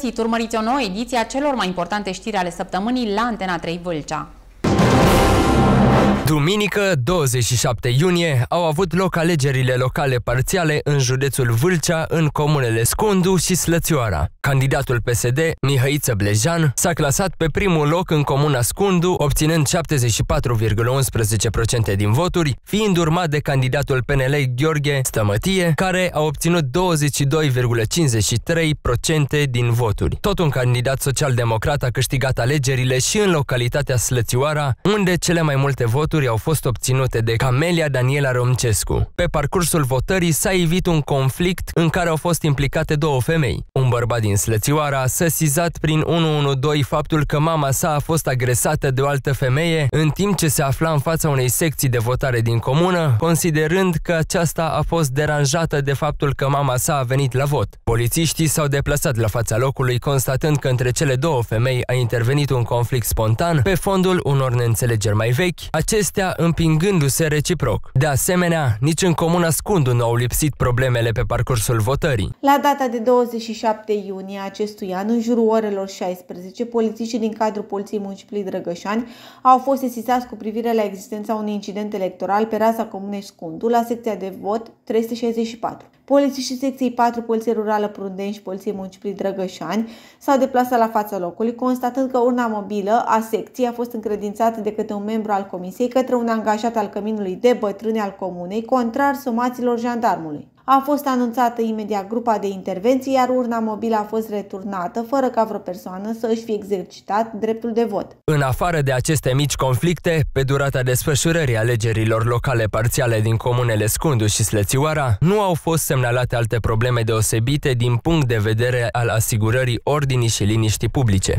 găsit! Urmăriți o nouă ediție a celor mai importante știri ale săptămânii la Antena 3 Vâlcea. Duminică, 27 iunie, au avut loc alegerile locale parțiale în județul Vâlcea, în comunele Scundu și Slățioara. Candidatul PSD, Mihăiță Blejan, s-a clasat pe primul loc în comuna Scundu, obținând 74,11% din voturi, fiind urmat de candidatul PNL Gheorghe Stămătie, care a obținut 22,53% din voturi. Tot un candidat social-democrat a câștigat alegerile și în localitatea Slățioara, unde cele mai multe voturi au fost obținute de Camelia Daniela Romcescu. Pe parcursul votării s-a evit un conflict în care au fost implicate două femei. Un bărbat din Slățioara a sesizat prin 112 faptul că mama sa a fost agresată de o altă femeie în timp ce se afla în fața unei secții de votare din comună, considerând că aceasta a fost deranjată de faptul că mama sa a venit la vot. Polițiștii s-au deplasat la fața locului, constatând că între cele două femei a intervenit un conflict spontan pe fondul unor neînțelegeri mai vechi, acestea împingându-se reciproc. De asemenea, nici în comuna Scundu nu au lipsit problemele pe parcursul votării. La data de 27 iunie acestui an, în jurul orelor 16, polițiștii din cadrul Poliției Municipiului Drăgășani au fost sesizați cu privire la existența unui incident electoral pe raza comunei Scundu, la secția de vot 364. Polițiștii secției 4, Poliție Rurală Prundeni și Poliției Municipiului Drăgășani s-au deplasat la fața locului, constatând că urna mobilă a secției a fost încredințată de către un membru al comisiei către un angajat al căminului de bătrâni al comunei, contrar somațiilor jandarmului. A fost anunțată imediat grupa de intervenție, iar urna mobilă a fost returnată, fără ca vreo persoană să își fie exercitat dreptul de vot. În afară de aceste mici conflicte, pe durata desfășurării alegerilor locale parțiale din comunele Scundu și Slățioara, nu au fost semnalate alte probleme deosebite din punct de vedere al asigurării ordinii și liniștii publice.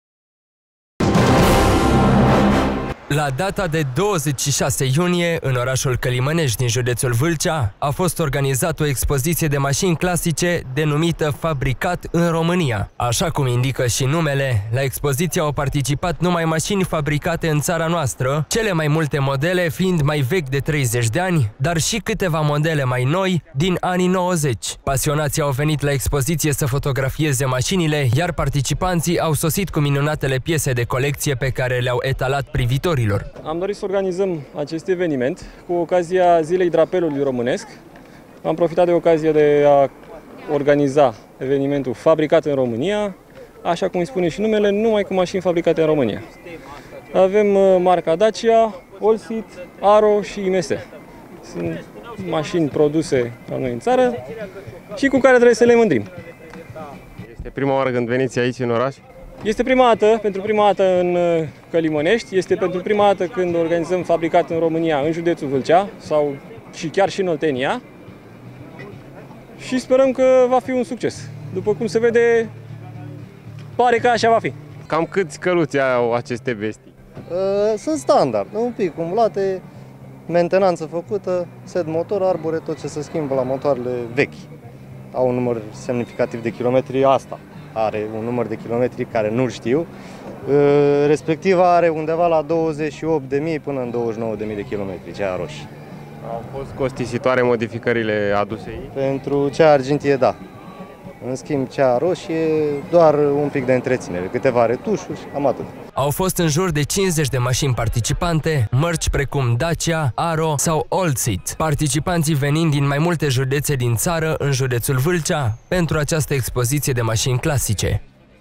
La data de 26 iunie, în orașul Călimănești din județul Vâlcea, a fost organizată o expoziție de mașini clasice denumită Fabricat în România. Așa cum indică și numele, la expoziție au participat numai mașini fabricate în țara noastră, cele mai multe modele fiind mai vechi de 30 de ani, dar și câteva modele mai noi din anii 90. Pasionații au venit la expoziție să fotografieze mașinile, iar participanții au sosit cu minunatele piese de colecție pe care le-au etalat privitorii. Am dorit să organizăm acest eveniment cu ocazia Zilei Drapelului Românesc. Am profitat de ocazie de a organiza evenimentul Fabricat în România, așa cum îi spune și numele, numai cu mașini fabricate în România. Avem marca Dacia, Allseat, Aro și IMS. Sunt mașini produse la noi în țară și cu care trebuie să le mândrim. Este prima oară când veniți aici în oraș? Este prima dată, pentru prima dată în Călimănești, este pentru prima dată când organizăm Fabricat în România în județul Vâlcea sau și chiar și în Oltenia și sperăm că va fi un succes. După cum se vede, pare că așa va fi. Cam câți căluți au aceste bestii? Sunt standard, un pic umblate, mentenanță făcută, set motor, arbore, tot ce se schimbă la motoarele vechi. Au un număr semnificativ de kilometri, asta are un număr de kilometri care nu știu, respectiv are undeva la 28.000 până în 29.000 de kilometri, cea roșie. Au fost costisitoare modificările aduse aici? Pentru cea argintie, da. În schimb, cea roșie, doar un pic de întreținere, câteva retușuri, cam atât. Au fost în jur de 50 de mașini participante, mărci precum Dacia, Aro sau Allseat, participanții venind din mai multe județe din țară în județul Vâlcea pentru această expoziție de mașini clasice.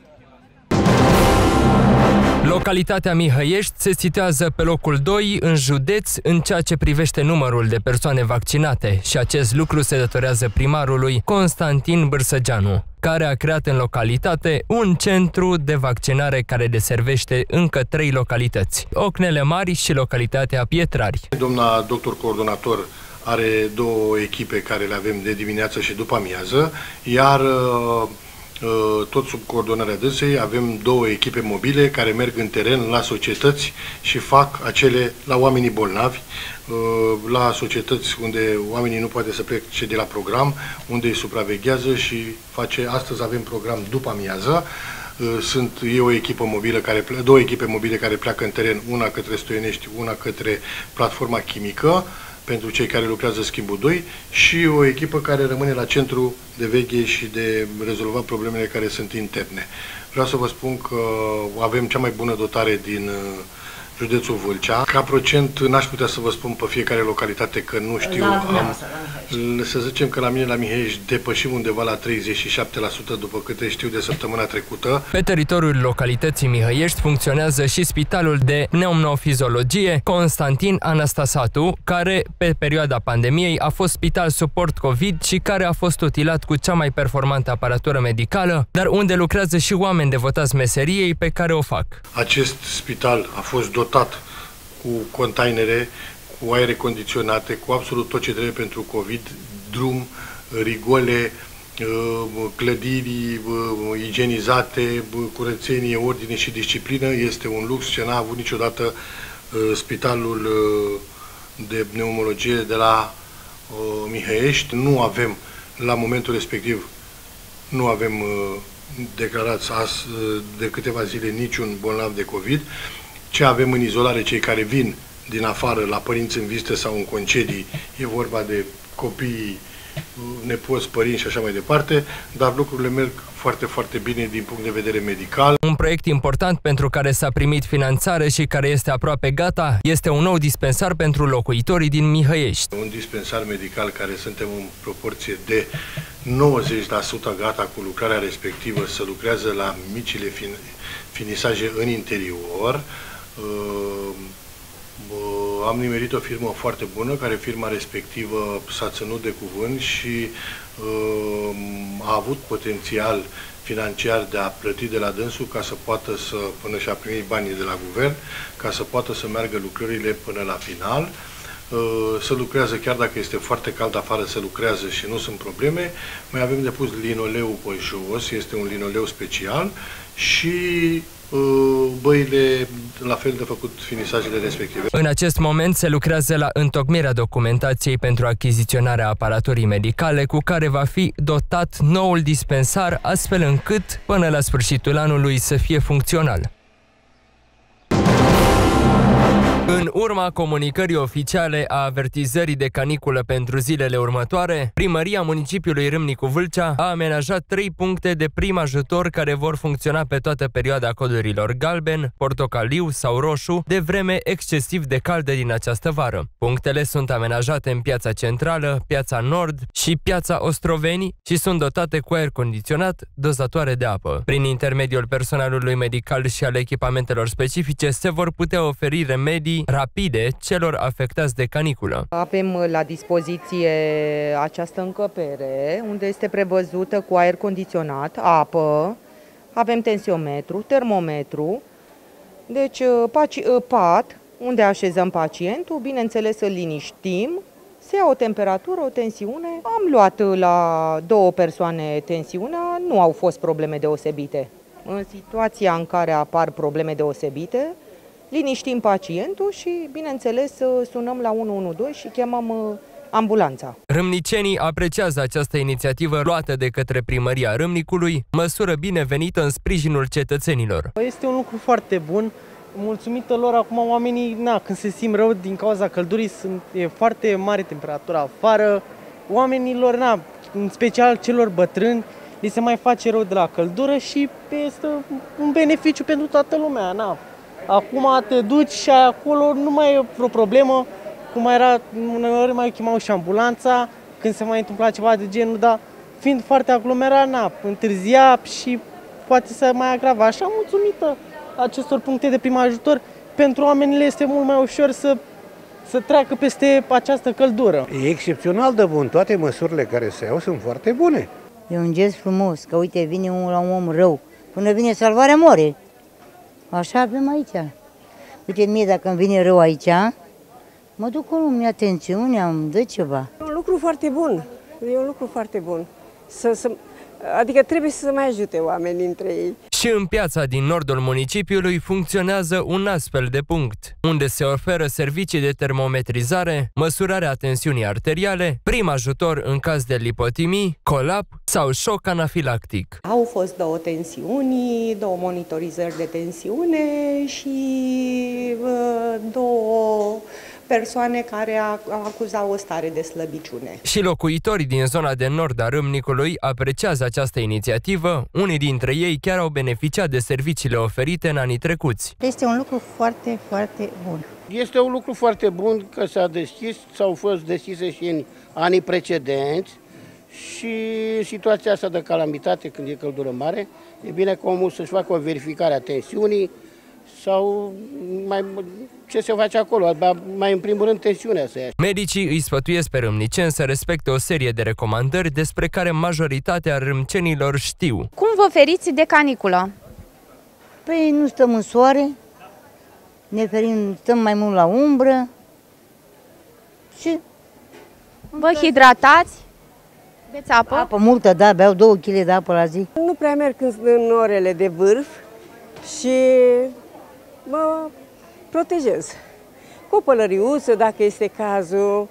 Localitatea Mihăiești se situează pe locul 2 în județ în ceea ce privește numărul de persoane vaccinate și acest lucru se datorează primarului Constantin Bârsăgeanu, care a creat în localitate un centru de vaccinare care deservește încă 3 localități, Ocnele Mari și localitatea Pietrari. Doamna doctor coordonator are 2 echipe care le avem de dimineață și după amiază, iar tot sub coordonarea dânsei avem 2 echipe mobile care merg în teren la societăți și fac acele la oamenii bolnavi, la societăți unde oamenii nu poate să plece de la program, unde îi supraveghează și face. Astăzi avem program după amiază. E o echipă mobilă două echipe mobile care pleacă în teren, una către Stoienești, una către platforma chimică. pentru cei care lucrează schimbul 2 și o echipă care rămâne la centru de veche și de rezolvat problemele care sunt interne. Vreau să vă spun că avem cea mai bună dotare din județul Vâlcea. Ca procent n-aș putea să vă spun pe fiecare localitate că nu știu. Să zicem că la mine la Mihăiești depășim undeva la 37% după câte știu de săptămâna trecută. Pe teritoriul localității Mihăiești funcționează și Spitalul de Pneumofizologie Constantin Anastasatu, care pe perioada pandemiei a fost spital suport COVID și care a fost utilat cu cea mai performantă aparatură medicală, dar unde lucrează și oameni devotați meseriei pe care o fac. Acest spital a fost dotat cu containere, cu aere condiționate, cu absolut tot ce trebuie pentru COVID, drum, rigole, clădiri igienizate, curățenie, ordine și disciplină. Este un lux ce n-a avut niciodată spitalul de pneumologie de la Mihăiești. Nu avem, la momentul respectiv, nu avem declarați de câteva zile niciun bolnav de COVID. Ce avem în izolare, cei care vin din afară la părinți în vizită sau în concedii, e vorba de copii, nepoți, părinți și așa mai departe, dar lucrurile merg foarte, foarte bine din punct de vedere medical. Un proiect important pentru care s-a primit finanțare și care este aproape gata este un nou dispensar pentru locuitorii din Mihăiești. Un dispensar medical care suntem în proporție de 90% gata cu lucrarea respectivă, să lucrează la micile finisaje în interior. Am nimerit o firmă foarte bună, care firma respectivă s-a ținut de cuvânt și a avut potențial financiar de a plăti de la dânsul ca să poată să, până și-a primit banii de la guvern, ca să poată să meargă lucrările până la final. Să lucrează, chiar dacă este foarte cald afară, să lucrează și nu sunt probleme. Mai avem de pus linoleu pe jos, este un linoleu special și băile la fel de făcut finisajele respective. În acest moment se lucrează la întocmirea documentației pentru achiziționarea aparaturii medicale cu care va fi dotat noul dispensar, astfel încât până la sfârșitul anului să fie funcțional. În urma comunicării oficiale a avertizării de caniculă pentru zilele următoare, Primăria Municipiului Râmnicu Vâlcea a amenajat 3 puncte de prim ajutor care vor funcționa pe toată perioada codurilor galben, portocaliu sau roșu, de vreme excesiv de caldă din această vară. Punctele sunt amenajate în Piața Centrală, Piața Nord și Piața Ostroveni și sunt dotate cu aer condiționat, dozatoare de apă. Prin intermediul personalului medical și al echipamentelor specifice se vor putea oferi remedii rapide celor afectați de caniculă. Avem la dispoziție această încăpere unde este prevăzută cu aer condiționat, apă, avem tensiometru, termometru, deci pat unde așezăm pacientul, bineînțeles îl liniștim, se ia o temperatură, o tensiune. Am luat la 2 persoane tensiunea, nu au fost probleme deosebite. În situația în care apar probleme deosebite, liniștim pacientul și, bineînțeles, sunăm la 112 și chemăm ambulanța. Râmnicenii apreciază această inițiativă luată de către Primăria Râmnicului, măsură binevenită în sprijinul cetățenilor. Este un lucru foarte bun. Mulțumită lor, acum oamenii, când se simt rău din cauza căldurii, e foarte mare temperatura afară. Oamenilor, în special celor bătrâni, li se mai face rău de la căldură și este un beneficiu pentru toată lumea. Acum te duci și acolo nu mai e vreo problemă, cum era, uneori mai chemau și ambulanța când se mai întâmpla ceva de genul, dar fiind foarte aglomerat, întârzia și poate să mai agrava. Așa, mulțumită acestor puncte de prim ajutor, pentru oamenii este mult mai ușor să treacă peste această căldură. E excepțional de bun, toate măsurile care se iau sunt foarte bune. E un gest frumos, că uite, vine la un om rău, până vine salvarea moare. Așa avem aici. Uite, mie dacă îmi vine rău aici, mă duc acolo, îmi ia atențiune, îmi dă ceva. E un lucru foarte bun, e un lucru foarte bun. Adică trebuie să mai ajute oamenii între ei. Și în piața din nordul municipiului funcționează un astfel de punct, unde se oferă servicii de termometrizare, măsurarea tensiunii arteriale, prim ajutor în caz de lipotimii, colap sau șoc anafilactic. Au fost 2 tensiuni, 2 monitorizări de tensiune și 2 persoane care acuzau o stare de slăbiciune. Și locuitorii din zona de nord a Râmnicului apreciază această inițiativă, unii dintre ei chiar au beneficiat de serviciile oferite în anii trecuți. Este un lucru foarte, foarte bun. Este un lucru foarte bun că s-a deschis, s-au fost deschise și în anii precedenți și situația asta de calamitate când e căldură mare, e bine ca omul să-și facă o verificare a tensiunii sau ce se face acolo, mai în primul rând tensiunea să ia. Medicii îi sfătuiesc pe râmniceni să respecte o serie de recomandări despre care majoritatea râmcenilor știu. Cum vă feriți de caniculă? Păi nu stăm în soare, ne ferim, stăm mai mult la umbră și... Vă hidratați? Beți apă? Apă multă, da, beau 2 kg de apă la zi. Nu prea merg în orele de vârf și mă protejez. Cu o pălăriuță, dacă este cazul,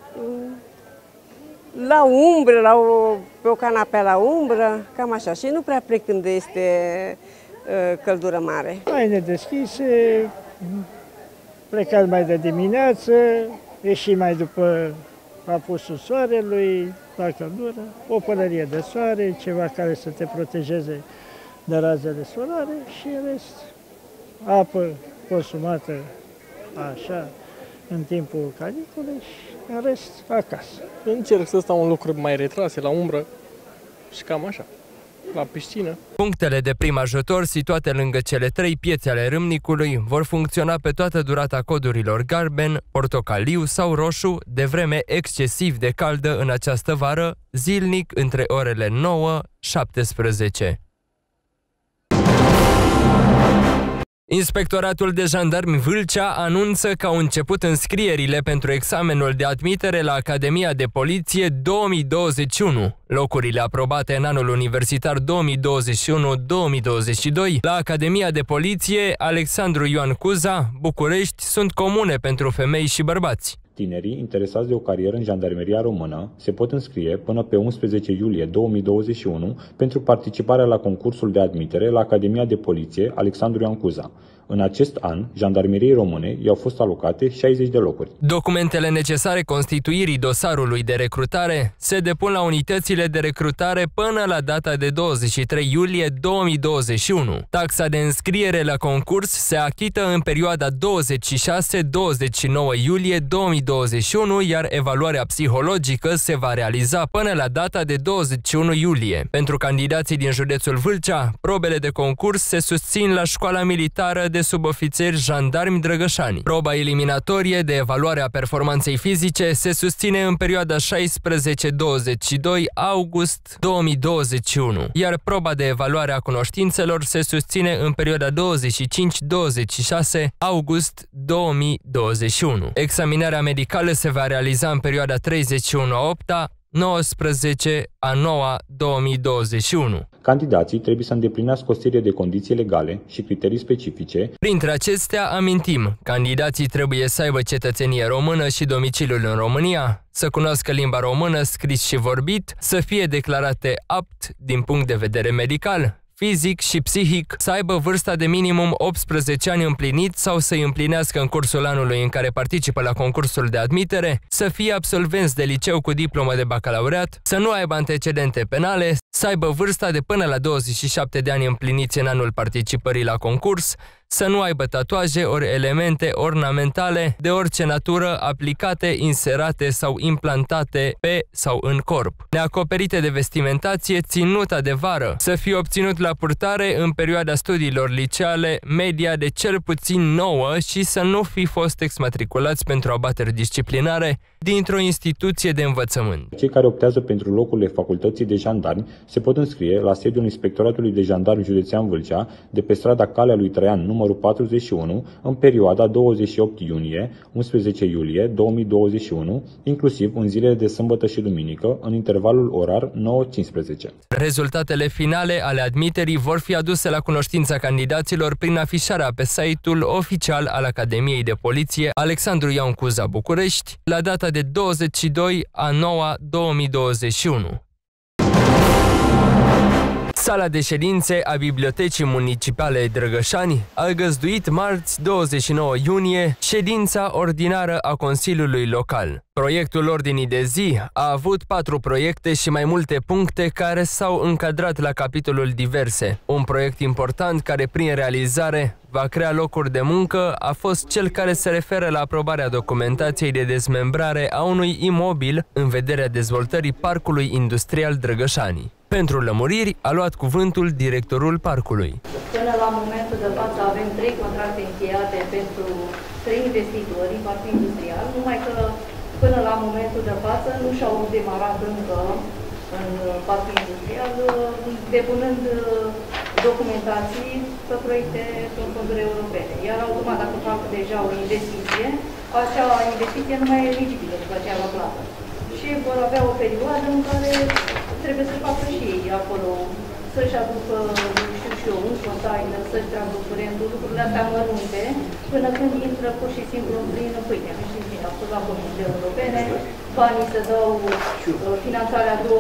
la umbră, pe o canapea la umbră, cam așa. Și nu prea plec când este căldură mare. Haine deschise, plecat mai de dimineață, ieși mai după apusul soarelui, la căldură, o pălărie de soare, ceva care să te protejeze de razele solare și în rest apă consumată așa în timpul caniculei și în rest acasă. Încerc să stau în locuri mai retrase, la umbră și cam așa, la piscină. Punctele de prim ajutor situate lângă cele 3 piețe ale Râmnicului vor funcționa pe toată durata codurilor galben, portocaliu sau roșu, de vreme excesiv de caldă în această vară, zilnic între orele 9-17. Inspectoratul de Jandarmi Vâlcea anunță că au început înscrierile pentru examenul de admitere la Academia de Poliție 2021. Locurile aprobate în anul universitar 2021-2022 la Academia de Poliție Alexandru Ioan Cuza, București, sunt comune pentru femei și bărbați. Tinerii interesați de o carieră în jandarmeria română se pot înscrie până pe 11 iulie 2021 pentru participarea la concursul de admitere la Academia de Poliție Alexandru Ioan Cuza. În acest an, jandarmeriei române i-au fost alocate 60 de locuri. Documentele necesare constituirii dosarului de recrutare se depun la unitățile de recrutare până la data de 23 iulie 2021. Taxa de înscriere la concurs se achită în perioada 26-29 iulie 2021, iar evaluarea psihologică se va realiza până la data de 21 iulie. Pentru candidații din județul Vâlcea, probele de concurs se susțin la Școala Militară de Subofițeri Jandarmi Drăgășani. Proba eliminatorie de evaluare a performanței fizice se susține în perioada 16-22 august 2021, iar proba de evaluare a cunoștințelor se susține în perioada 25-26 august 2021. Examinarea medicală se va realiza în perioada 31/8 19/9/2021. Candidații trebuie să îndeplinească o serie de condiții legale și criterii specifice. Printre acestea, amintim, candidații trebuie să aibă cetățenie română și domiciliul în România, să cunoască limba română scris și vorbit, să fie declarate apt din punct de vedere medical, fizic și psihic, să aibă vârsta de minimum 18 ani împlinit sau să-i împlinească în cursul anului în care participă la concursul de admitere, să fie absolvenți de liceu cu diplomă de bacalaureat, să nu aibă antecedente penale, să aibă vârsta de până la 27 de ani împliniți în anul participării la concurs, să nu aibă tatuaje ori elemente ornamentale de orice natură aplicate, inserate sau implantate pe sau în corp. Neacoperite de vestimentație, ținuta de vară, să fie obținut la purtare în perioada studiilor liceale media de cel puțin 9 și să nu fi fost exmatriculați pentru abateri disciplinare dintr-o instituție de învățământ. Cei care optează pentru locurile facultății de jandarmi se pot înscrie la sediul Inspectoratului de Jandarmi Județean Vâlcea, de pe strada Calea lui Traian, numărul 41, în perioada 28 iunie-11 iulie 2021, inclusiv în zilele de sâmbătă și duminică, în intervalul orar 9-15. Rezultatele finale ale admiterii vor fi aduse la cunoștința candidaților prin afișarea pe site-ul oficial al Academiei de Poliție Alexandru Ioan Cuza, București, la data de 22/9/2021. Sala de ședințe a Bibliotecii Municipale Drăgășani a găzduit marți 29 iunie ședința ordinară a Consiliului Local. Proiectul ordinii de zi a avut 4 proiecte și mai multe puncte care s-au încadrat la capitolul diverse. Un proiect important care prin realizare va crea locuri de muncă a fost cel care se referă la aprobarea documentației de dezmembrare a unui imobil în vederea dezvoltării Parcului Industrial Drăgășani. Pentru lămuriri a luat cuvântul directorul parcului. Până la momentul de față avem 3 contracte încheiate pentru 3 investitori în parcul industrial, numai că până la momentul de față nu și-au demarat încă în parcul industrial, depunând documentații pe proiecte pe fonduri europene. Iar automat, dacă fac deja o investiție, acea investiție nu mai e eligibilă după aceea la plată. Și vor avea o perioadă în care trebuie să facă și ei acolo, să-și aducă, știu și eu, un container, să-și tragă curentul, lucrurile astea mărunte, până când intră pur și simplu în plină pâine. Nu știu bine, au fost la Comisiile Europene, banii se dau finanțarea 2021-2027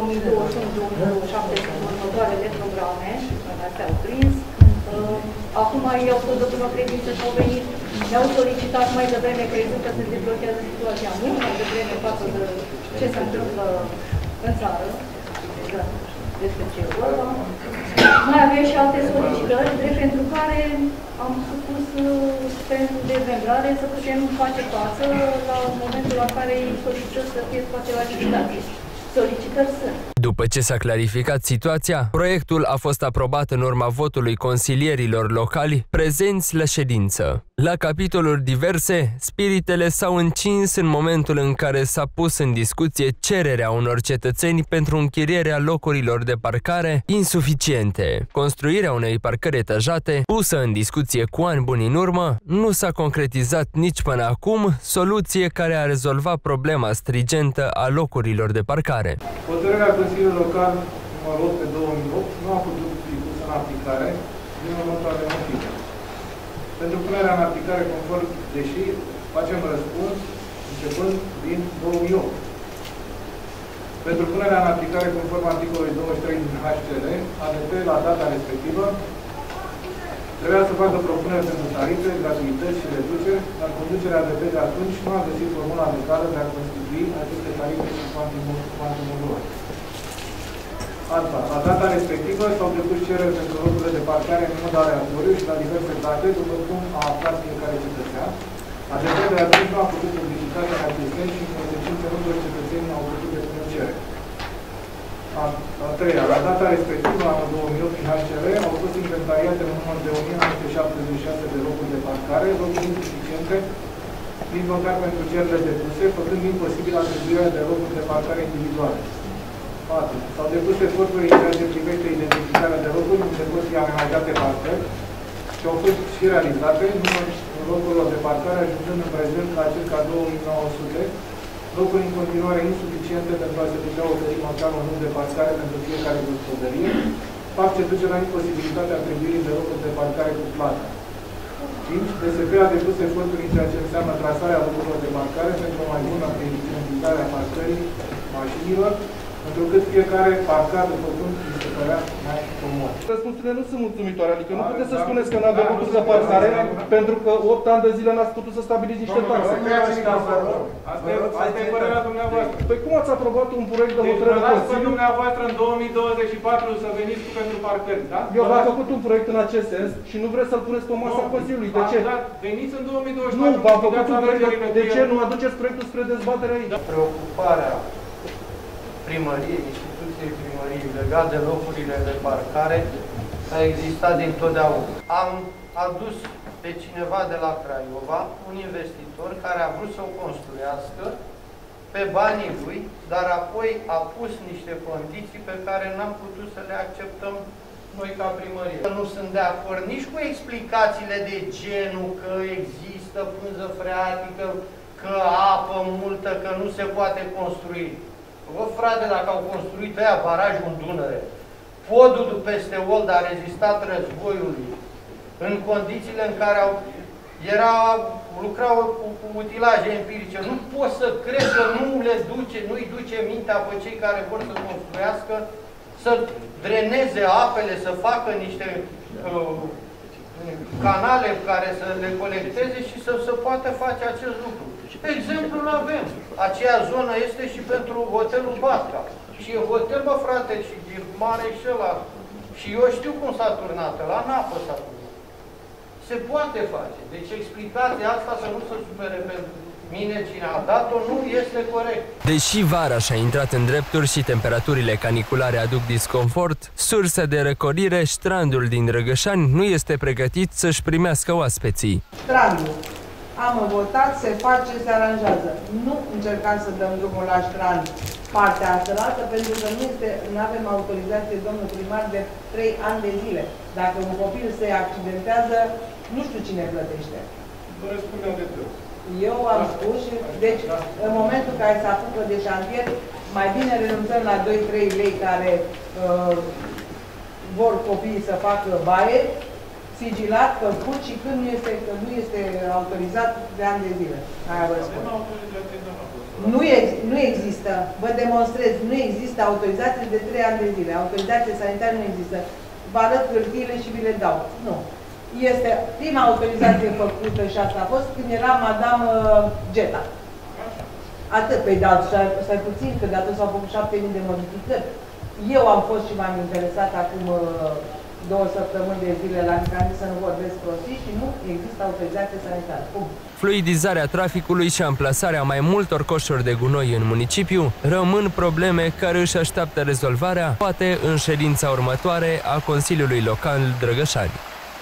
în următoarele programe, astea au prins. Acum ei au fost de bună credință și au venit, ne-au solicitat mai devreme, crezând că se deblochează situația mult mai devreme față de ce se întâmplă în țară, despre ce vorba. Mai avem și alte solicitări, drept pentru care am supus pentru dezmembrare să putem face față la momentul la care îi solicită să fie scoate la licitație. Solicitări sunt. După ce s-a clarificat situația, proiectul a fost aprobat în urma votului consilierilor locali prezenți la ședință. La capitoluri diverse, spiritele s-au încins în momentul în care s-a pus în discuție cererea unor cetățeni pentru închirierea locurilor de parcare insuficiente. Construirea unei parcări etajate, pusă în discuție cu ani buni în urmă, nu s-a concretizat nici până acum soluție care a rezolvat problema strigentă a locurilor de parcare. Hotărârea Consiliului Local numărul 8 pe 2008 nu a putut fi pusă în aplicare din următoarele motive. Pentru punerea în aplicare conform, deși facem răspuns începând din 2008. Pentru punerea în aplicare conform articolului 23 din HCR, ADP la data respectivă trebuia să facă propuneri pentru tarife, gratuități și reduceri, dar conducerea ADP de atunci nu a găsit formula legală de a constitui aceste tarife și cuantumul. Asta, la data respectivă s-au depus cereri pentru locurile de parcare în mod aleatoriu și la diverse date, după cum a aflat fiecare cetățean. ADP de atunci nu a făcut publicitatea în acest sens și în consecință nu toți cetățenii au putut depune cereri. A treia, la data respectivă, anul 2008, în HCR, au fost inventariate în număr de 1976 de locuri de parcare, locuri insuficiente, nici măcar pentru cererile depuse, făcând imposibil atribuirea de locuri de parcare individuale. 4. S-au depus eforturi în ceea ce privește identificarea de locuri unde pot fi amenajate parcări și au fost și realizate, numărul locurilor de parcare ajungând în prezent la circa 2900, locuri în continuare insuficiente pentru a se putea oferi măcar un număr de parcare pentru fiecare gospodărie, fapt ce duce la imposibilitatea atribuirii de locuri de parcare cu plată. 5. DSP a depus eforturi în ceea ce înseamnă trasarea locurilor de parcare pentru o mai bună eficientizare a parcării mașinilor, întrucât fiecare parcat, după cum îi se părea mai comod. Răspunsurile nu sunt mulțumitoare, adică nu puteți să spuneți că nu avem locuri de parcare, pentru că 8 ani de zile n-ați putut să stabiliți niște taxe. Asta e părerea dumneavoastră. Păi cum ați aprobat un proiect de hotărâre de Consiliu? Dumneavoastră în 2024 să veniți pentru parcări, da? Eu v-am făcut un proiect în acest sens și nu vreți să-l puneți pe masa Consiliului. De ce? Veniți în 2024. Nu, v-am făcut un proiect. De ce nu aduceți proiectul spre dezbatere aici? Preocuparea primăriei, instituției primăriei legat de locurile de parcare a existat dintotdeauna. Am adus pe cineva de la Craiova, un investitor care a vrut să o construiască pe banii lui, dar apoi a pus niște condiții pe care n-am putut să le acceptăm noi ca primărie. Nu sunt de acord nici cu explicațiile de genul că există pânză freatică, că apă multă, că nu se poate construi. Bă, frate, dacă au construit aia barajul în Dunăre, podul peste Old a rezistat războiului, în condițiile în care lucrau cu utilaje empirice, nu poți să crezi că nu-i duce mintea pe cei care vor să construiască să dreneze apele, să facă niște canale care să le colecteze și să se poată face acest lucru. Exemplul avem. Aceea zonă este și pentru hotelul Batca. Și e hotel, bă, frate, și e mare și ăla. Și eu știu cum s-a turnat, la apă s-a turnat. Se poate face. Deci explicația asta, să nu se supere pentru mine cine a dat-o, nu este corect. Deși vara și-a intrat în drepturi și temperaturile caniculare aduc disconfort, sursă de răcorire, Strandul din Drăgășani nu este pregătit să-și primească oaspeții. Strandul. Am votat, se face, se aranjează. Nu încercam să dăm drumul la Strand partea asta, pentru că nu avem autorizație, domnul primar, de 3 ani de zile. Dacă un copil se accidentează, nu știu cine plătește. Vă răspundeam de tot. Eu am spus și, deci, în momentul în care se apucă de șantier, mai bine renunțăm la 2-3 lei care vor copiii să facă baie, sigilat, făcut și când nu este autorizat de ani de zile. Aia vă spun. Nu există, vă demonstrez, nu există autorizație de 3 ani de zile. Autorizație sanitară nu există. Vă arăt hârtiile și vi le dau. Nu. Este prima autorizație făcută și asta a fost când era Madame Geta. Atât. Păi, dar stai puțin, că de atunci s-au făcut 7.000 de modificări. Eu am fost și m-am interesat acum 2 săptămâni de zile la Nicani să nu vorbesc prostii și nu există autorizație sanitară. Fluidizarea traficului și amplasarea mai multor coșuri de gunoi în municipiu rămân probleme care își așteaptă rezolvarea, poate în ședința următoare a Consiliului Local Drăgășani.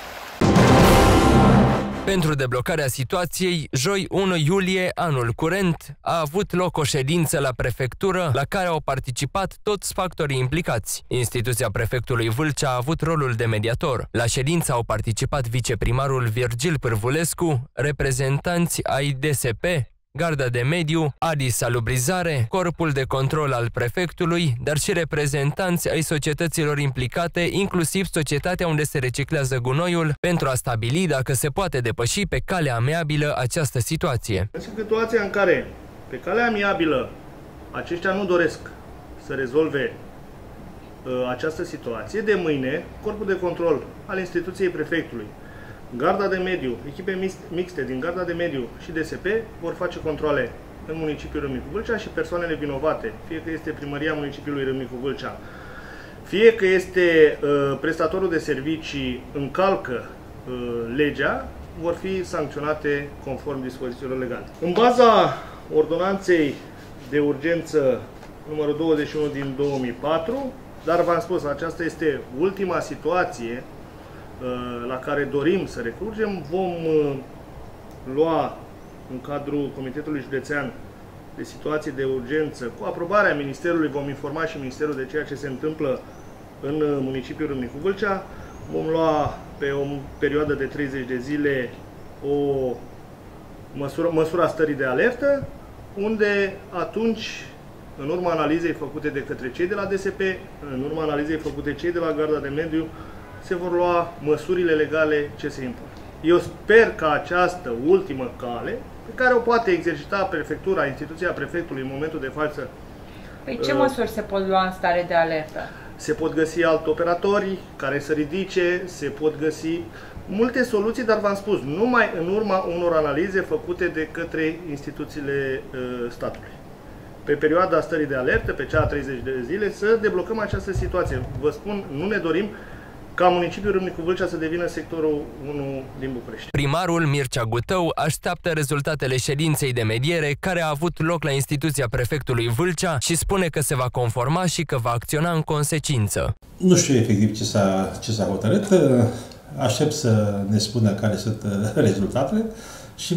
Pentru deblocarea situației, joi 1 iulie, anul curent, a avut loc o ședință la prefectură la care au participat toți factorii implicați. Instituția prefectului Vâlcea a avut rolul de mediator. La ședință au participat viceprimarul Virgil Pârvulescu, reprezentanți ai DSP, Garda de Mediu, ADI Salubrizare, Corpul de Control al prefectului, dar și reprezentanți ai societăților implicate, inclusiv societatea unde se reciclează gunoiul, pentru a stabili dacă se poate depăși pe calea amiabilă această situație. În situația în care, pe calea amiabilă, aceștia nu doresc să rezolve această situație, de mâine, Corpul de Control al instituției prefectului, Garda de Mediu, echipe mixte din Garda de Mediu și DSP vor face controale în municipiul Râmnicu Vâlcea și persoanele vinovate, fie că este primăria municipiului Râmnicu Vâlcea, fie că este prestatorul de servicii încalcă legea, vor fi sancționate conform dispozițiilor legale. În baza ordonanței de urgență numărul 21 din 2004, dar v-am spus, aceasta este ultima situație la care dorim să recurgem. Vom lua în cadrul Comitetului Județean de Situații de Urgență, cu aprobarea Ministerului, vom informa și Ministerul de ceea ce se întâmplă în municipiul Râmnicu Vâlcea. Vom lua pe o perioadă de 30 de zile o măsura stării de alertă, unde atunci, în urma analizei făcute de către cei de la DSP, în urma analizei făcute cei de la Garda de Mediu, se vor lua măsurile legale ce se impun. Eu sper că această ultimă cale, pe care o poate exercita prefectura, instituția prefectului în momentul de față... Păi ce măsuri se pot lua în stare de alertă? Se pot găsi alți operatori care să ridice, se pot găsi multe soluții, dar v-am spus, numai în urma unor analize făcute de către instituțiile statului. Pe perioada stării de alertă, pe cea 30 de zile, să deblocăm această situație. Vă spun, nu ne dorim ca municipiul Râmnicu Vâlcea să devină sectorul 1 din București. Primarul Mircea Gutău așteaptă rezultatele ședinței de mediere care a avut loc la instituția prefectului Vâlcea și spune că se va conforma și că va acționa în consecință. Nu știu efectiv ce s-a hotărât. Aștept să ne spună care sunt rezultatele și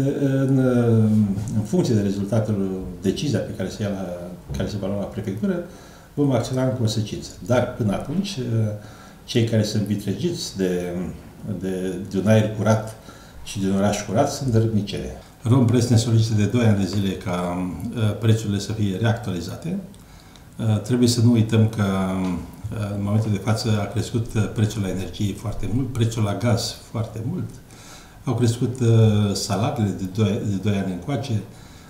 în funcție de rezultatele, decizia pe care se va lua la prefectură, vom acționa în consecință. Dar până atunci, cei care sunt vitregiți de un aer curat și de un oraș curat sunt râmnicene. Rompress ne solicită de 2 ani de zile ca prețurile să fie reactualizate. Trebuie să nu uităm că în momentul de față a crescut prețul la energie foarte mult, prețul la gaz foarte mult. Au crescut salariile de 2 ani încoace,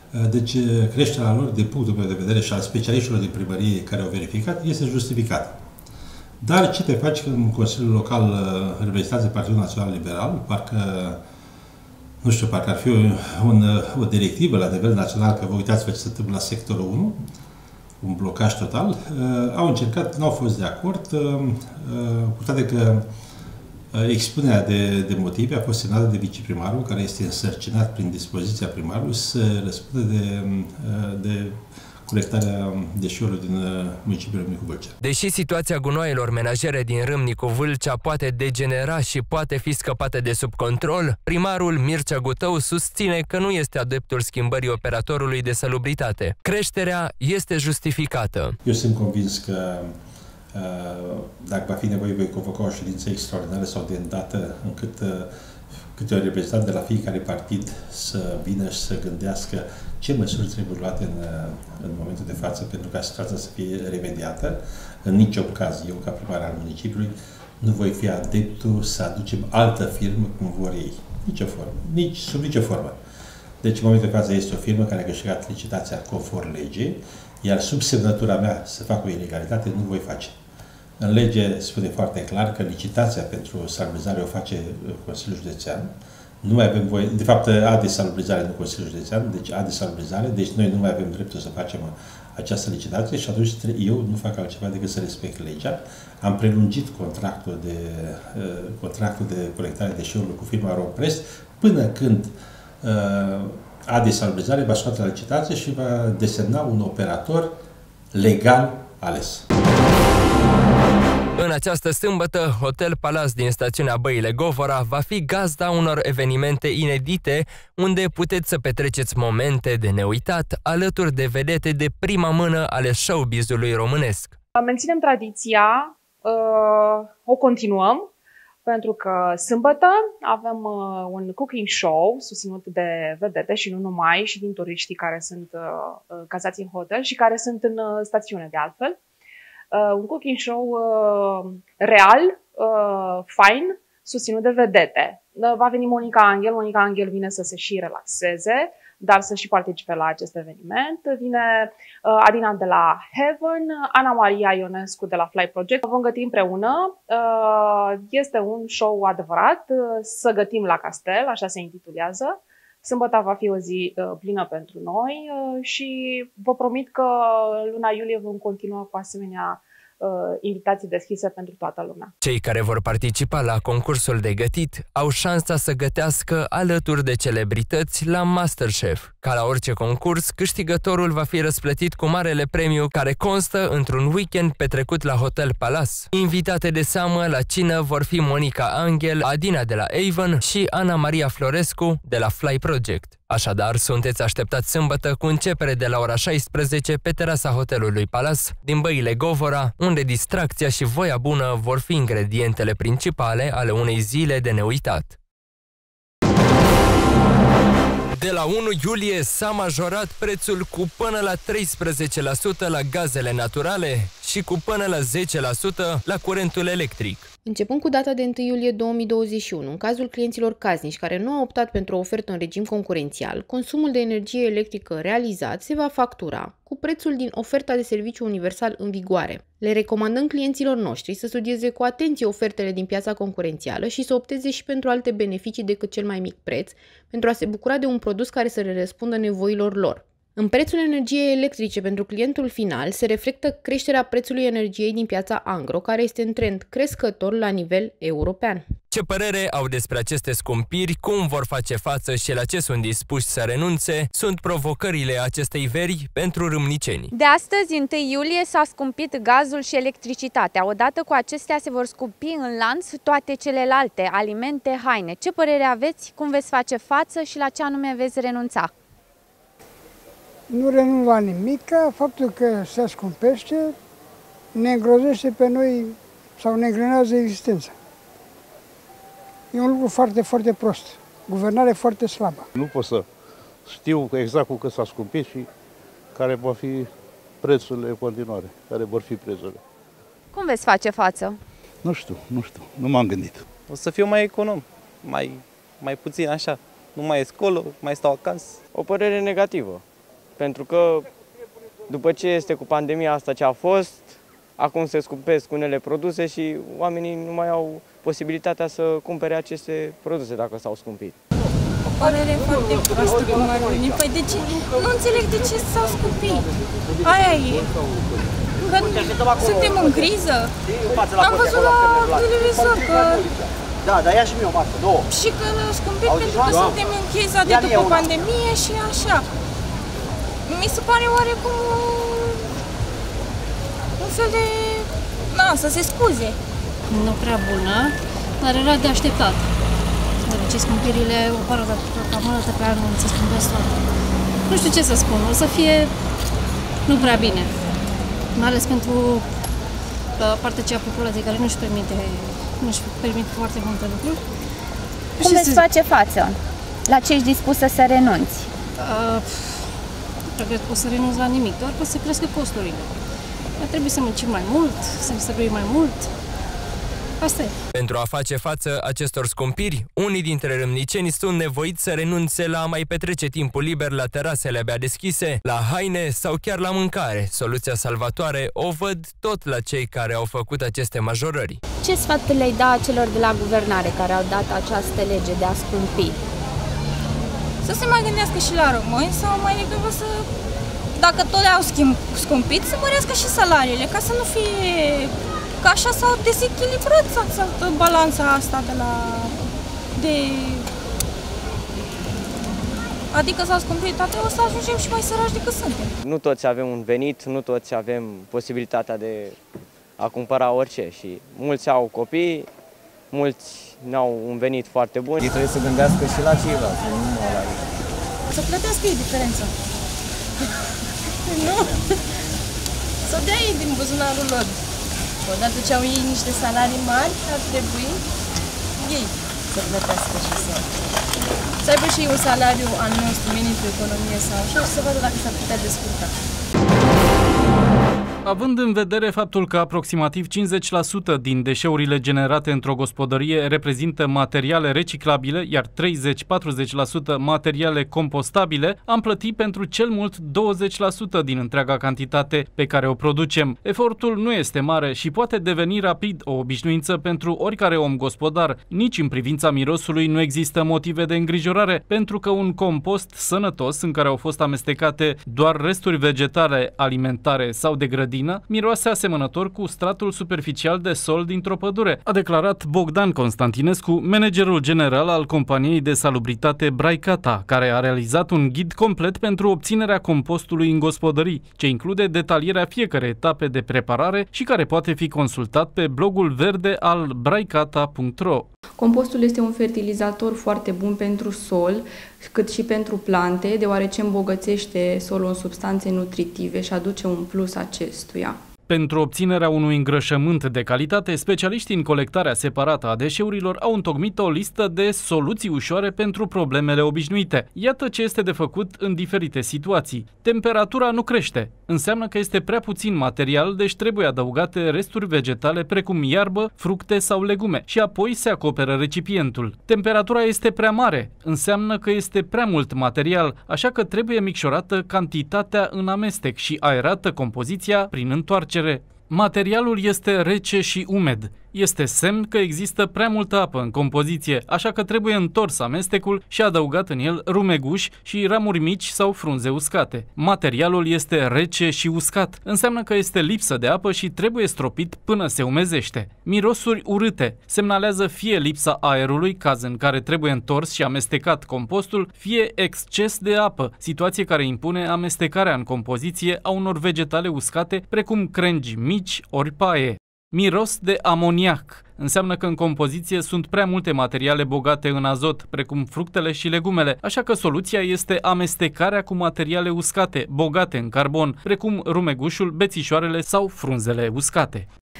Deci creșterea lor, din punctul meu de vedere și al specialiștilor din primărie care au verificat, este justificată. Dar ce te faci când în Consiliul Local reprezentanții Partidul Național Liberal, parcă, nu știu, parcă ar fi o directivă la nivel național, că vă uitați-vă ce se întâmplă la sectorul 1, un blocaj total, au încercat, nu au fost de acord, cu toate că expunerea de motive a fost semnată de viceprimarul, care este însărcinat prin dispoziția primarului să răspundă de colectarea deșeurilor din municipiul Râmnicu Vâlcea. Deși situația gunoaielor menajere din Râmnicu Vâlcea poate degenera și poate fi scăpată de sub control, primarul Mircea Gutău susține că nu este adeptul schimbării operatorului de salubritate. Creșterea este justificată. Eu sunt convins că dacă va fi nevoie, voi convoca o ședință extraordinară sau de îndată încât câte un reprezentant de la fiecare partid să vină și să gândească ce măsuri trebuie luate în momentul de față pentru ca situația să fie remediată. În niciun caz, eu ca primar al municipiului, nu voi fi adeptul să aducem altă firmă cum vor ei. Nicio formă. Sub nicio formă. Deci, în momentul de față, este o firmă care a câștigat licitația conform legii, iar sub semnătura mea să fac o ilegalitate, nu voi face. În lege spune foarte clar că licitația pentru salubrizare o face Consiliul Județean. Nu mai avem voie, de fapt, a de salubrizare, nu Consiliul Județean, deci a de salubrizare, deci noi nu mai avem dreptul să facem această licitație și atunci eu nu fac altceva decât să respect legea. Am prelungit contractul de colectare de deșeurilor cu firma Romprest până când a de salubrizare va scoate la licitație și va desemna un operator legal ales. În această sâmbătă, Hotel Palace din stațiunea Băile Govora va fi gazda unor evenimente inedite, unde puteți să petreceți momente de neuitat alături de vedete de prima mână ale showbiz-ului românesc. Menținem tradiția, o continuăm, pentru că sâmbătă avem un cooking show susținut de vedete și nu numai, și din turiștii care sunt cazați în hotel și care sunt în stațiune de altfel. Un cooking show real, fain, susținut de vedete. Va veni Monica Angel. Monica Angel vine să se și relaxeze, dar să și participe la acest eveniment. Vine Adina de la Heaven, Ana Maria Ionescu de la Fly Project. Vom găti împreună. Este un show adevărat, Să gătim la castel, așa se intitulează. Sâmbătă va fi o zi plină pentru noi și vă promit că luna iulie vom continua cu asemenea invitații deschise pentru toată lumea. Cei care vor participa la concursul de gătit au șansa să gătească alături de celebrități la MasterChef. Ca la orice concurs, câștigătorul va fi răsplătit cu marele premiu care constă într-un weekend petrecut la Hotel Palace. Invitate de seamă la cină vor fi Monica Angel, Adina de la Avon și Ana Maria Florescu de la Fly Project. Așadar, sunteți așteptați sâmbătă cu începere de la ora 16 pe terasa hotelului Palace din Băile Govora, unde distracția și voia bună vor fi ingredientele principale ale unei zile de neuitat. De la 1 iulie s-a majorat prețul cu până la 13% la gazele naturale și cu până la 10% la curentul electric. Începând cu data de 1 iulie 2021, în cazul clienților casnici care nu au optat pentru o ofertă în regim concurențial, consumul de energie electrică realizat se va factura cu prețul din oferta de serviciu universal în vigoare. Le recomandăm clienților noștri să studieze cu atenție ofertele din piața concurențială și să opteze și pentru alte beneficii decât cel mai mic preț, pentru a se bucura de un produs care să le răspundă nevoilor lor. În prețul energiei electrice pentru clientul final se reflectă creșterea prețului energiei din piața Angro, care este în trend crescător la nivel european. Ce părere au despre aceste scumpiri, cum vor face față și la ce sunt dispuși să renunțe, sunt provocările acestei veri pentru râmniceni. De astăzi, 1 iulie, s-a scumpit gazul și electricitatea. Odată cu acestea se vor scumpi în lanț toate celelalte, alimente, haine. Ce părere aveți, cum veți face față și la ce anume veți renunța? Nu renunț la nimic, faptul că se scumpește ne îngrozește pe noi sau ne îngreunează existența. E un lucru foarte, foarte prost. Guvernare foarte slabă. Nu pot să știu exact cu cât s-a scumpit și care vor fi prețurile în continuare, care vor fi prețurile. Cum veți face față? Nu știu, nu m-am gândit. O să fiu mai econom, mai puțin așa. Nu mai ies colo, mai stau acasă. O părere negativă. pentru că după ce este cu pandemia asta ce a fost, acum se scumpesc unele produse și oamenii nu mai au posibilitatea să cumpere aceste produse dacă s-au scumpit. O părere foarte proastă cum ar veni. Păi de ce? Nu înțeleg de ce s-au scumpit. Aia e. Că suntem în criză. Am văzut la televizor că... Da, dar ia și mie o masă, două. Și că l-au scumpit pentru că suntem în criza de după pandemie și așa. Mi se pare oarecum un fel de... Na, să se scuze. Nu prea bună, dar era de așteptat. Deoarece scumpirile o pară cam o dată pe an se scumpesc toate. Nu știu ce să spun, o să fie nu prea bine. Mai ales pentru partea aceea populației care nu-și permite foarte multe lucruri. Cum veți face față? La ce ești dispus să renunți? Nu cred că o să renunț la nimic, doar că să crească costurile. Trebuie să muncim mai mult, să distribuim mai mult. Asta e. Pentru a face față acestor scumpiri, unii dintre râmniceni sunt nevoiți să renunțe la a mai petrece timpul liber la terasele abia deschise, la haine sau chiar la mâncare. Soluția salvatoare o văd tot la cei care au făcut aceste majorări. Ce sfat le-ai da celor de la guvernare care au dat această lege de a scumpi? Să se mai gândească și la români sau mai degrabă să, dacă tot le-au scumpit, să mărească și salariile, ca să nu fie... Că așa s-au dezechilibrat balanța asta Adică s-au scumpit toate, o să ajungem și mai săraci decât suntem. Nu toți avem un venit, nu toți avem posibilitatea de a cumpăra orice și mulți au copii, mulți n-au un venit foarte bun. Ei trebuie să gândească și la ceilalți, nu numai la ei. Să plătească ei diferența. Nu? Să dea ei din buzunarul lor. Odată ce au ei niște salarii mari, ar trebui ei să plătească și să aibă și ei un salariu al nostru, minim pe economie sau așa, și să vadă dacă s-ar putea descurca. Având în vedere faptul că aproximativ 50% din deșeurile generate într-o gospodărie reprezintă materiale reciclabile, iar 30-40% materiale compostabile, am plătit pentru cel mult 20% din întreaga cantitate pe care o producem. Efortul nu este mare și poate deveni rapid o obișnuință pentru oricare om gospodar. Nici în privința mirosului nu există motive de îngrijorare, pentru că un compost sănătos în care au fost amestecate doar resturi vegetale, alimentare sau de grădină miroase asemănător cu stratul superficial de sol dintr-o pădure, a declarat Bogdan Constantinescu, managerul general al companiei de salubritate Braicata, care a realizat un ghid complet pentru obținerea compostului în gospodării, ce include detalierea fiecărei etape de preparare și care poate fi consultat pe blogul verde al braicata.ro. Compostul este un fertilizator foarte bun pentru sol, cât și pentru plante, deoarece îmbogățește solul în substanțe nutritive și aduce un plus acestuia. Pentru obținerea unui îngrășământ de calitate, specialiștii în colectarea separată a deșeurilor au întocmit o listă de soluții ușoare pentru problemele obișnuite. Iată ce este de făcut în diferite situații. Temperatura nu crește. Înseamnă că este prea puțin material, deci trebuie adăugate resturi vegetale precum iarbă, fructe sau legume și apoi se acoperă recipientul. Temperatura este prea mare. Înseamnă că este prea mult material, așa că trebuie micșorată cantitatea în amestec și aerată compoziția prin întoarcere. Materialul este rece și umed. Este semn că există prea multă apă în compoziție, așa că trebuie întors amestecul și adăugat în el rumeguș și ramuri mici sau frunze uscate. Materialul este rece și uscat. Înseamnă că este lipsă de apă și trebuie stropit până se umezește. Mirosuri urâte semnalează fie lipsa aerului, caz în care trebuie întors și amestecat compostul, fie exces de apă, situație care impune amestecarea în compoziție a unor vegetale uscate, precum crengi mici ori paie. Miros de amoniac înseamnă că în compoziție sunt prea multe materiale bogate în azot, precum fructele și legumele, așa că soluția este amestecarea cu materiale uscate, bogate în carbon, precum rumegușul, bețișoarele sau frunzele uscate.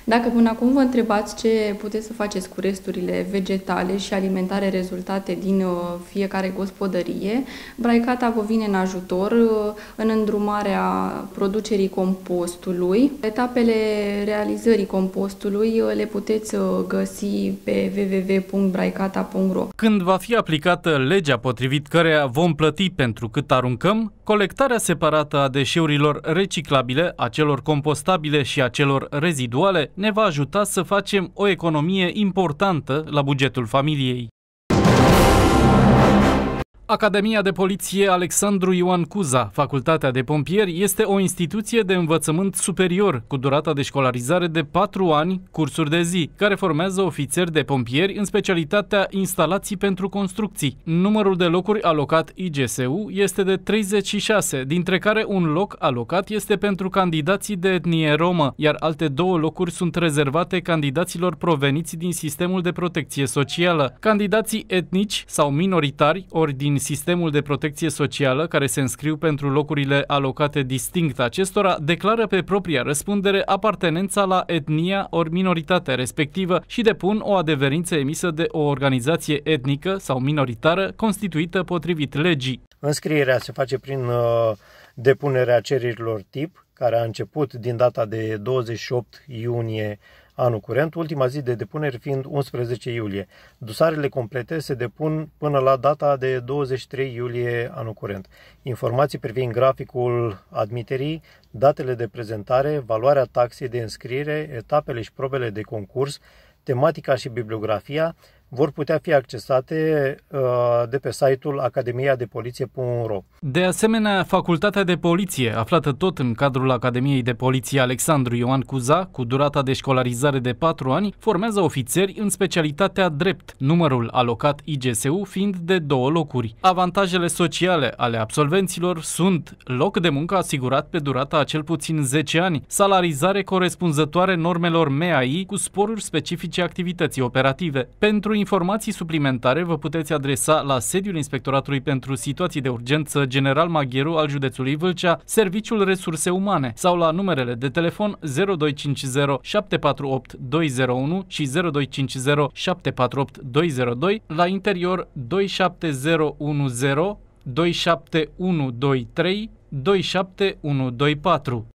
Dacă până acum vă întrebați ce puteți să faceți cu resturile vegetale și alimentare rezultate din fiecare gospodărie, Braicata vă vine în ajutor în îndrumarea producerii compostului. Etapele realizării compostului le puteți găsi pe www.braicata.ro. Când va fi aplicată legea potrivit căreia vom plăti pentru cât aruncăm, colectarea separată a deșeurilor reciclabile, a celor compostabile și a celor reziduale ne va ajuta să facem o economie importantă la bugetul familiei. Academia de Poliție Alexandru Ioan Cuza, Facultatea de Pompieri, este o instituție de învățământ superior cu durata de școlarizare de 4 ani, cursuri de zi, care formează ofițeri de pompieri în specialitatea instalații pentru construcții. Numărul de locuri alocat IGSU este de 36, dintre care un loc alocat este pentru candidații de etnie romă, iar alte 2 locuri sunt rezervate candidaților proveniți din sistemul de protecție socială. Candidații etnici sau minoritari ori din sistemul de protecție socială, care se înscriu pentru locurile alocate distinct acestora, declară pe propria răspundere apartenența la etnia ori minoritatea respectivă și depun o adeverință emisă de o organizație etnică sau minoritară constituită potrivit legii. Înscrierea se face prin depunerea cererilor tip, care a început din data de 28 iunie anul curent, ultima zi de depunere fiind 11 iulie. Dosarele complete se depun până la data de 23 iulie anul curent. Informații privind graficul admiterii, datele de prezentare, valoarea taxei de înscriere, etapele și probele de concurs, tematica și bibliografia vor putea fi accesate de pe site-ul academiadepoliție.ro. De asemenea, Facultatea de Poliție, aflată tot în cadrul Academiei de Poliție Alexandru Ioan Cuza, cu durata de școlarizare de 4 ani, formează ofițeri în specialitatea drept, numărul alocat IGSU fiind de 2 locuri. Avantajele sociale ale absolvenților sunt loc de muncă asigurat pe durata a cel puțin 10 ani, salarizare corespunzătoare normelor MAI cu sporuri specifice activității operative. Pentru informații suplimentare vă puteți adresa la sediul Inspectoratului pentru Situații de Urgență General Magheru al județului Vâlcea, Serviciul Resurse Umane, sau la numerele de telefon 0250 748 201 și 0250 748 202, la interior 27010 27123 27124.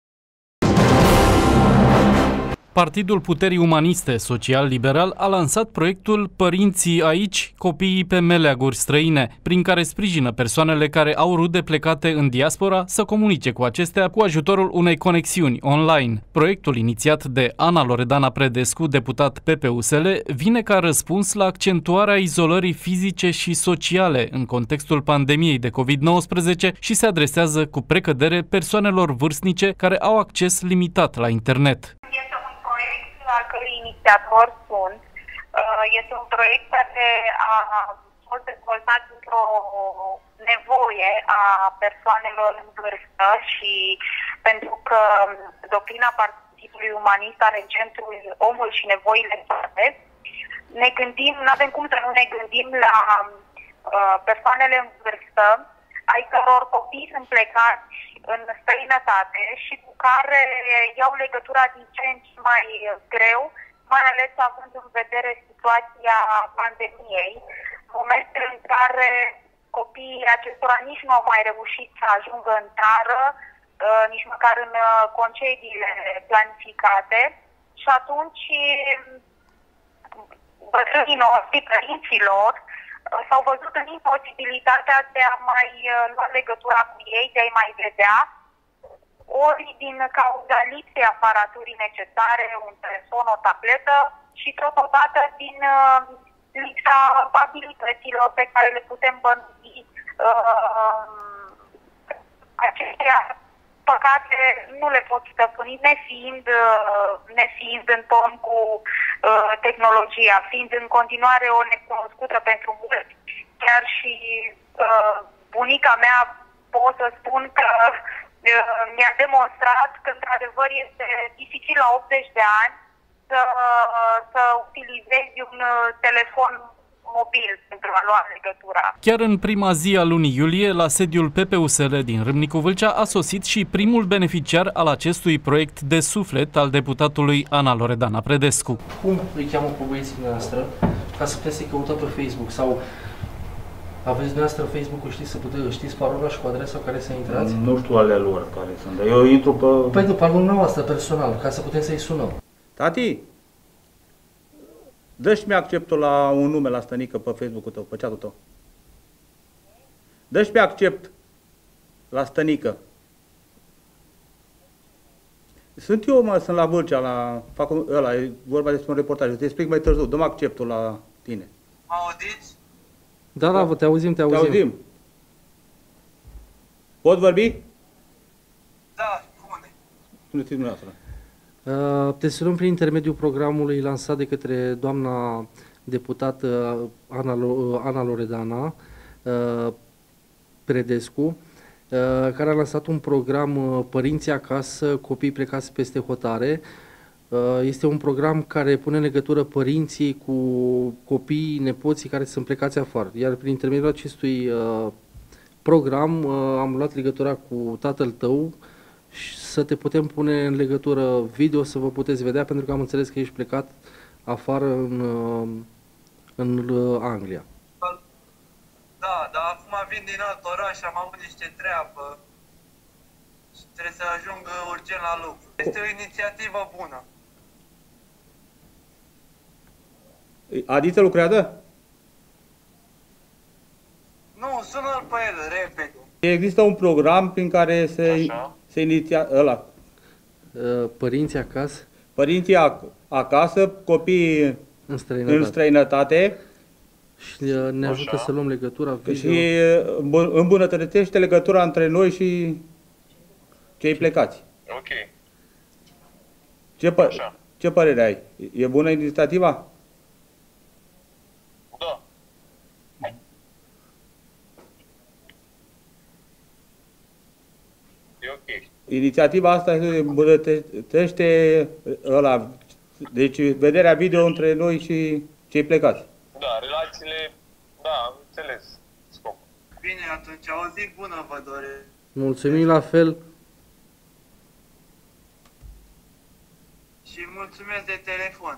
Partidul Puterii Umaniste Social-Liberal a lansat proiectul Părinții aici, copiii pe meleaguri străine, prin care sprijină persoanele care au rude plecate în diaspora să comunice cu acestea cu ajutorul unei conexiuni online. Proiectul inițiat de Ana Loredana Predescu, deputat PPUSL, vine ca răspuns la accentuarea izolării fizice și sociale în contextul pandemiei de COVID-19 și se adresează cu precădere persoanelor vârstnice care au acces limitat la internet. Al cărui inițiator sunt. Este un proiect care a fost dezvoltat într-o nevoie a persoanelor în vârstă și pentru că doctrina Partidului Umanist are în centru omul și nevoile sale, ne gândim, nu avem cum să nu ne gândim la persoanele în vârstă, ai căror copii sunt plecați în străinătate și cu care iau legătura din ce în ce mai greu, mai ales având în vedere situația pandemiei, momente în care copiii acestora nici nu au mai reușit să ajungă în țară, nici măcar în concediile planificate, și atunci bătrânii noștri, părinților, s-au văzut în imposibilitatea de a mai lua legătura cu ei, de a-i mai vedea, ori din cauza lipsei aparaturii necesare, un telefon, o tabletă, și totodată din lipsa abilităților pe care le putem bănui. Acestea, păcate, nu le pot stăpâni, nefiind în ton cu tehnologia, fiind în continuare o necunoscută pentru mulți. Chiar și bunica mea, pot să spun că mi-a demonstrat că într-adevăr este dificil la 80 de ani să utilizezi un telefon mobil pentru a lua legătura. Chiar în prima zi a lunii iulie, la sediul PPUSL din Râmnicu Vâlcea a sosit și primul beneficiar al acestui proiect de suflet al deputatului Ana Loredana Predescu. Cum îi cheamă pe băieții noastră ca să puteți să-i căutați pe Facebook? Sau aveți dumneavoastră Facebook-ul, știți parola și cu adresa care să intrați? Nu știu ale lor care sunt, dar eu intru pe... Păi după al noastră personal, ca să putem să-i sunăm. Tati, dă-și-mi acceptul la un nume la Stănică pe Facebook-ul tău, pe chat-ul tău. Dă-și-mi accept la Stănică. Sunt eu, sunt la Vâlcea, fac ăla, e vorba despre un reportaj. Te explic mai târziu, dă-mi acceptul la tine. Mă auziți? Da, te auzim. Te auzim. Pot vorbi? Da, spune. Spuneți dumneavoastră. Te sunăm prin intermediul programului lansat de către doamna deputată Ana Loredana Predescu, care a lansat un program Părinții acasă, copii plecați peste hotare. Este un program care pune în legătură părinții cu copiii, nepoții care sunt plecați afară. Iar prin intermediul acestui program am luat legătura cu tatăl tău și să te putem pune în legătură video, să vă puteți vedea, pentru că am înțeles că ești plecat afară în Anglia. Da, dar acum vin din alt oraș, am avut niște treabă și trebuie să ajung urgent la lucru. Este o inițiativă bună. Adiță lucrează? Nu, sună-l pe el, repede. Există un program prin care se iniția ăla. Părinții acasă? Părinții acasă, copiii în străinătate. Și ne ajută să luăm legătura video. Și îmbunătățește legătura între noi și cei plecați. Ok. Ce părere ai? E bună inițiativa? Da. E ok. Inițiativa asta îmbunătățește ăla, deci vederea video între noi și cei plecați. Da, relațiile, da, am înțeles scopul. Bine, atunci o zi bună vă doresc. Mulțumim la fel. Și mulțumesc de telefon.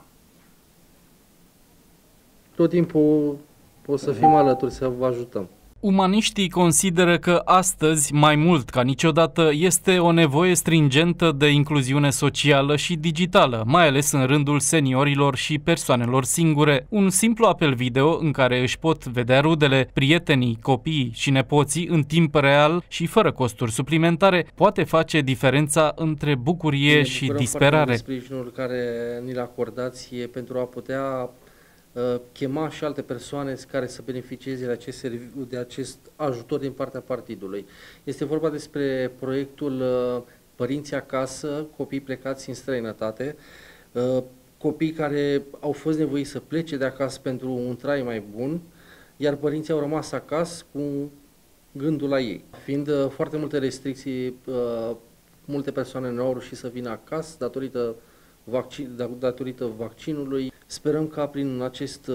Tot timpul o să fim alături să vă ajutăm. Umaniștii consideră că astăzi, mai mult ca niciodată, este o nevoie stringentă de incluziune socială și digitală, mai ales în rândul seniorilor și persoanelor singure. Un simplu apel video în care își pot vedea rudele, prietenii, copiii și nepoții în timp real și fără costuri suplimentare poate face diferența între bucurie și disperare. Sprijinul care ni-l acordați e pentru a putea chema și alte persoane care să beneficieze de acest ajutor din partea partidului. Este vorba despre proiectul Părinții acasă, copii plecați în străinătate, copii care au fost nevoiți să plece de acasă pentru un trai mai bun, iar părinții au rămas acasă cu gândul la ei. Fiind foarte multe restricții, multe persoane nu au reușit să vină acasă datorită vaccinului. Sperăm ca prin acest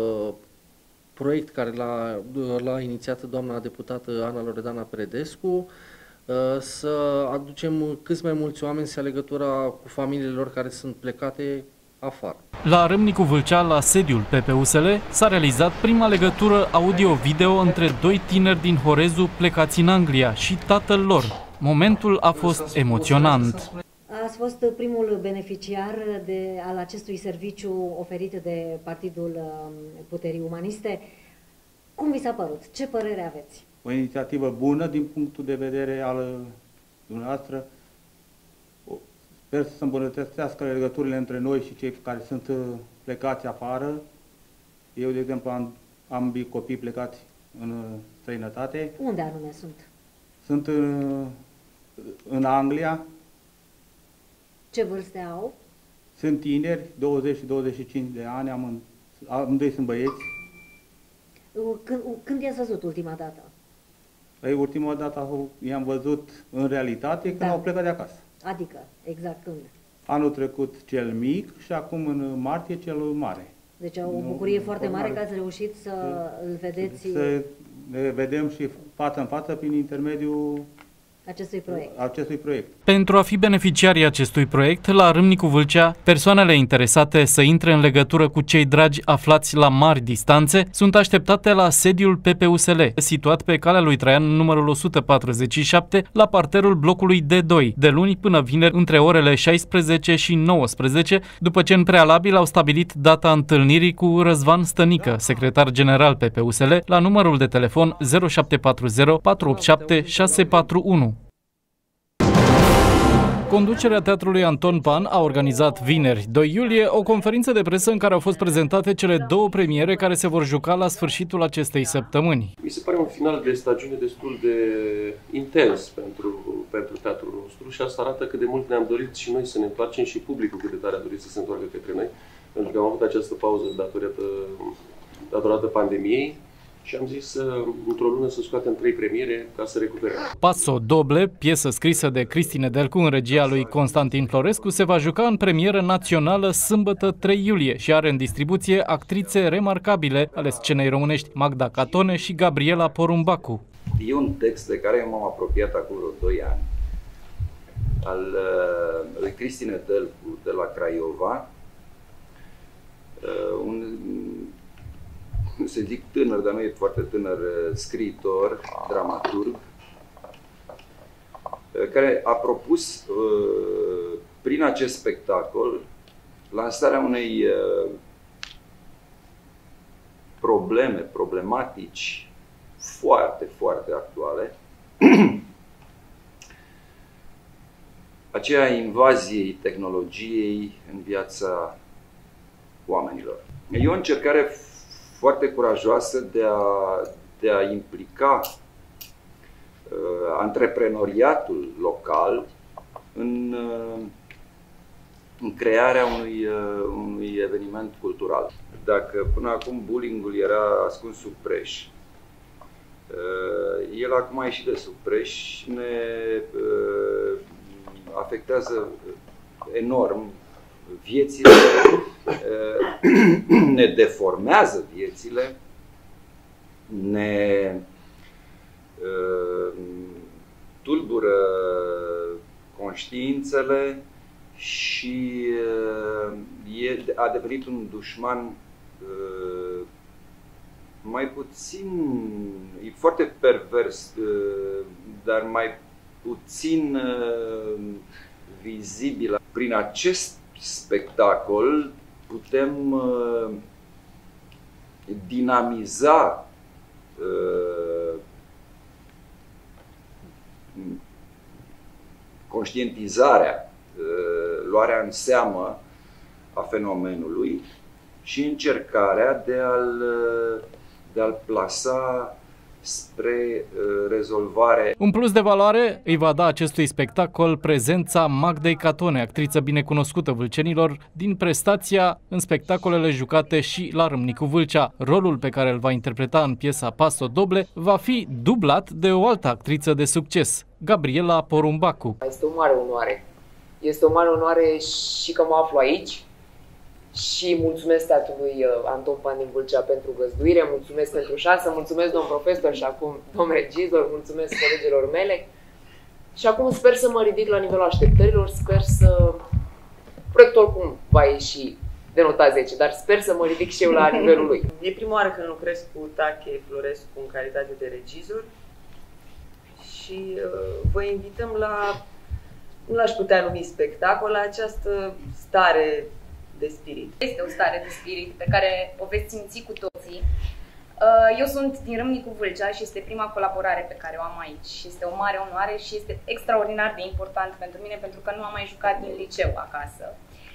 proiect care l-a inițiat doamna deputată Ana Loredana Predescu să aducem cât mai mulți oameni să ia legătura cu familiile lor care sunt plecate afară. La Râmnicu Vâlcea, la sediul PPUSL, s-a realizat prima legătură audio-video între doi tineri din Horezu plecați în Anglia și tatăl lor. Momentul a fost emoționant. Ați fost primul beneficiar al acestui serviciu oferit de Partidul Puterii Umaniste. Cum vi s-a părut? Ce părere aveți? O inițiativă bună din punctul de vedere al dumneavoastră. Sper să se îmbunătățească legăturile între noi și cei care sunt plecați afară. Eu, de exemplu, am ambii copii plecați în străinătate. Unde anume sunt? Sunt în Anglia. Ce vârste au? Sunt tineri, 20 și 25 de ani, amândoi sunt băieți. Când i-ați văzut ultima dată? Păi, ultima dată i-am văzut în realitate când au plecat de acasă. Adică, exact când? Anul trecut cel mic și acum în martie cel mare. Deci o bucurie foarte mare că ați reușit să îl vedeți... Să ne vedem și față în față prin intermediul acestui proiect. Pentru a fi beneficiarii acestui proiect, la Râmnicu Vâlcea, persoanele interesate să intre în legătură cu cei dragi aflați la mari distanțe sunt așteptate la sediul PPUSL, situat pe calea lui Traian numărul 147, la parterul blocului D2, de luni până vineri între orele 16 și 19, după ce în prealabil au stabilit data întâlnirii cu Răzvan Stănică, secretar general PPUSL, la numărul de telefon 0740 487 641. Conducerea Teatrului Anton Pan a organizat vineri, 2 iulie, o conferință de presă în care au fost prezentate cele 2 premiere care se vor juca la sfârșitul acestei săptămâni. Mi se pare un final de stagiune destul de intens pentru teatrul nostru și asta arată cât de mult ne-am dorit și noi să ne întoarcem și publicul cât de tare a dorit să se întoarcă către noi, pentru că am avut această pauză datorată pandemiei. Și am zis într-o lună să scoatem 3 premiere ca să recuperăm. Paso Doble, piesă scrisă de Cristi Nedelcu în regia lui Constantin Florescu, se va juca în premieră națională sâmbătă 3 iulie și are în distribuție actrițe remarcabile ale scenei românești, Magda Catone și Gabriela Porumbacu. E un text de care m-am apropiat acum vreo 2 ani, al lui Cristi Nedelcu de la Craiova, să zic tânăr, dar nu e foarte tânăr, scriitor, dramaturg, care a propus prin acest spectacol lansarea unei problematici foarte, foarte actuale, aceea invaziei tehnologiei în viața oamenilor. E o încercare foarte curajoasă de a implica antreprenoriatul local în crearea unui eveniment cultural. Dacă până acum bullying-ul era ascuns sub preș, el acum a ieșit de sub preș și ne afectează enorm viețile, ne deformează viețile, ne tulbură conștiințele și a devenit un dușman mai puțin, e foarte pervers, dar mai puțin vizibil. Prin acest spectacol putem dinamiza conștientizarea, luarea în seamă a fenomenului și încercarea de a-l plasa spre rezolvare. Un plus de valoare îi va da acestui spectacol prezența Magdei Catone, actriță binecunoscută vâlcenilor, din prestația în spectacolele jucate și la Râmnicu Vâlcea. Rolul pe care îl va interpreta în piesa Paso Doble va fi dublat de o altă actriță de succes, Gabriela Porumbacu. Este o mare onoare. Este o mare onoare și că mă aflu aici. Și mulțumesc Teatrului Anton Pan din Vâlcea pentru găzduire, mulțumesc pentru șansă, mulțumesc domn profesor și acum domn regizor, mulțumesc colegilor mele. Și acum sper să mă ridic la nivelul așteptărilor, sper să... Proiectul oricum va ieși de nota 10, dar sper să mă ridic și eu la nivelul lui. E prima oară când lucrez cu Tache Florescu în calitate de regizor și vă invităm la, nu l-aș putea numi spectacol, la această stare de spirit. Este o stare de spirit pe care o veți simți cu toții. Eu sunt din Râmnicu Vâlcea și este prima colaborare pe care o am aici. Este o mare onoare și este extraordinar de important pentru mine pentru că nu am mai jucat din liceu acasă.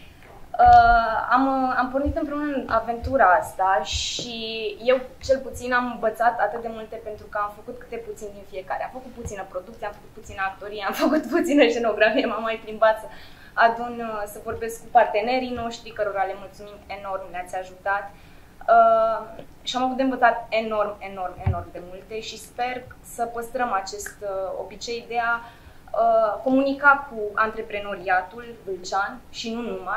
Am pornit împreună în aventura asta și eu cel puțin am învățat atât de multe pentru că am făcut câte puțin din fiecare. Am făcut puțină producție, am făcut puțină actorie, am făcut puțină scenografie, m-am mai plimbat să vorbesc cu partenerii noștri, cărora le mulțumim enorm, ne-ați ajutat. Și am avut de învățat enorm de multe și sper să păstrăm acest obicei de a comunica cu antreprenoriatul vâlcean și nu numai,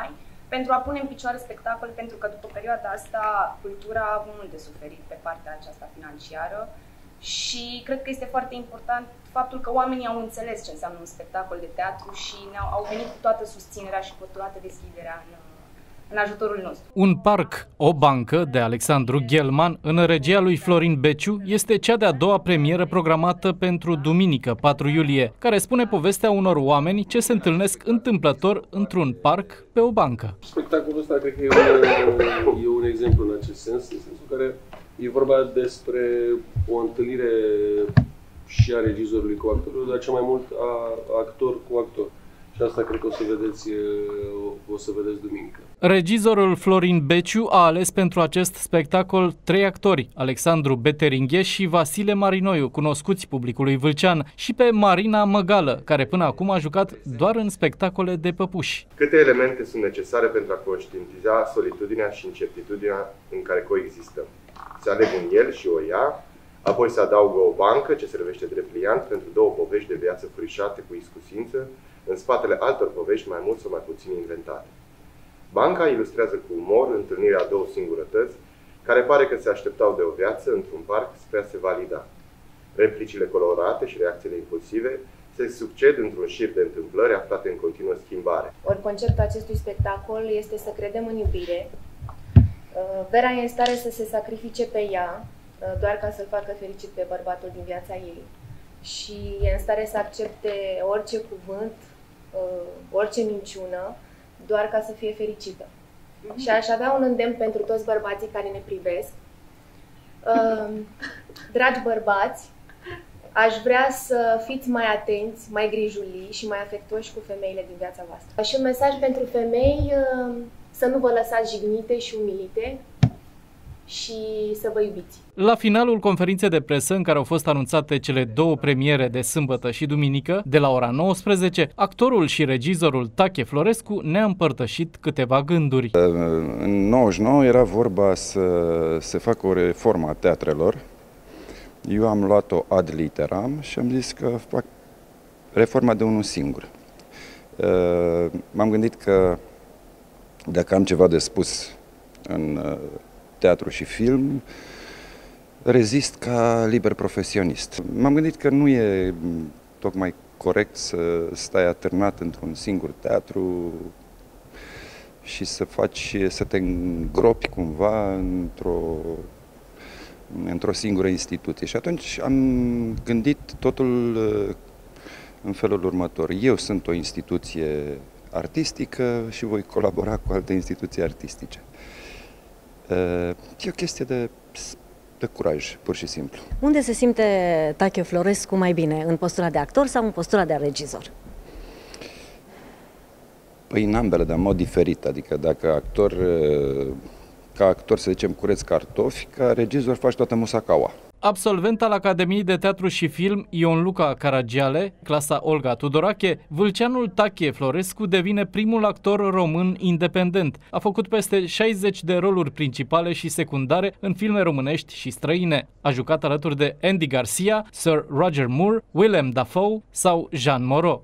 pentru a pune în picioare spectacole, pentru că după perioada asta cultura a avut mult de suferit pe partea aceasta financiară și cred că este foarte important faptul că oamenii au înțeles ce înseamnă un spectacol de teatru și au venit cu toată susținerea și cu toată deschiderea în ajutorul nostru. Un parc, o bancă, de Alexandru Ghelman, în regia lui Florin Beciu, este cea de-a doua premieră programată pentru duminică, 4 iulie, care spune povestea unor oameni ce se întâlnesc întâmplător într-un parc pe o bancă. Spectacolul ăsta cred că e un exemplu în acest sens, în sensul care e vorba despre o întâlnire și a regizorului cu actorul, dar cel mai mult a actor cu actor. Și asta cred că o să vedeți duminică. Regizorul Florin Beciu a ales pentru acest spectacol 3 actori, Alexandru Beteringhe și Vasile Marinoiu, cunoscuți publicului vâlcean, și pe Marina Măgală, care până acum a jucat doar în spectacole de păpuși. Câte elemente sunt necesare pentru a conștientiza solitudinea și incertitudinea în care coexistăm? Se aleg un el și o ea, apoi se adaugă o bancă ce servește drept pliant pentru două povești de viață furișate cu iscusință, în spatele altor povești mai mult sau mai puțin inventate. Banca ilustrează cu umor întâlnirea a două singurătăți, care pare că se așteptau de o viață într-un parc spre a se valida. Replicile colorate și reacțiile impulsive se succed într-un șir de întâmplări aflate în continuă schimbare. Ori conceptul acestui spectacol este să credem în iubire. Vera e în stare să se sacrifice pe ea, doar ca să-l facă fericit pe bărbatul din viața ei. Și e în stare să accepte orice cuvânt, orice minciună, doar ca să fie fericită. Și aș avea un îndemn pentru toți bărbații care ne privesc. Dragi bărbați, aș vrea să fiți mai atenți, mai grijulii și mai afectuoși cu femeile din viața voastră. Și un mesaj pentru femei, să nu vă lăsați jignite și umilite și să vă iubiți. La finalul conferinței de presă, în care au fost anunțate cele două premiere de sâmbătă și duminică, de la ora 19, actorul și regizorul Tache Florescu ne-a împărtășit câteva gânduri. În 99 era vorba să se facă o reformă a teatrelor. Eu am luat-o ad literam și am zis că fac reforma de unul singur. M-am gândit că dacă am ceva de spus în teatru și film, rezist ca liber profesionist. M-am gândit că nu e tocmai corect să stai atârnat într-un singur teatru și să te îngropi cumva într-o singură instituție. Și atunci am gândit totul în felul următor. Eu sunt o instituție artistică și voi colabora cu alte instituții artistice. E o chestie de curaj, pur și simplu. Unde se simte Tache Florescu mai bine? În postura de actor sau în postura de regizor? Păi în ambele, dar în mod diferit. Adică dacă ca actor, să zicem, cureți cartofi, ca regizor faci toată musacaua. Absolvent al Academiei de Teatru și Film Ion Luca Caragiale, clasa Olga Tudorache, vâlceanul Tache Florescu devine primul actor român independent. A făcut peste 60 de roluri principale și secundare în filme românești și străine. A jucat alături de Andy Garcia, Sir Roger Moore, Willem Dafoe sau Jean Moreau.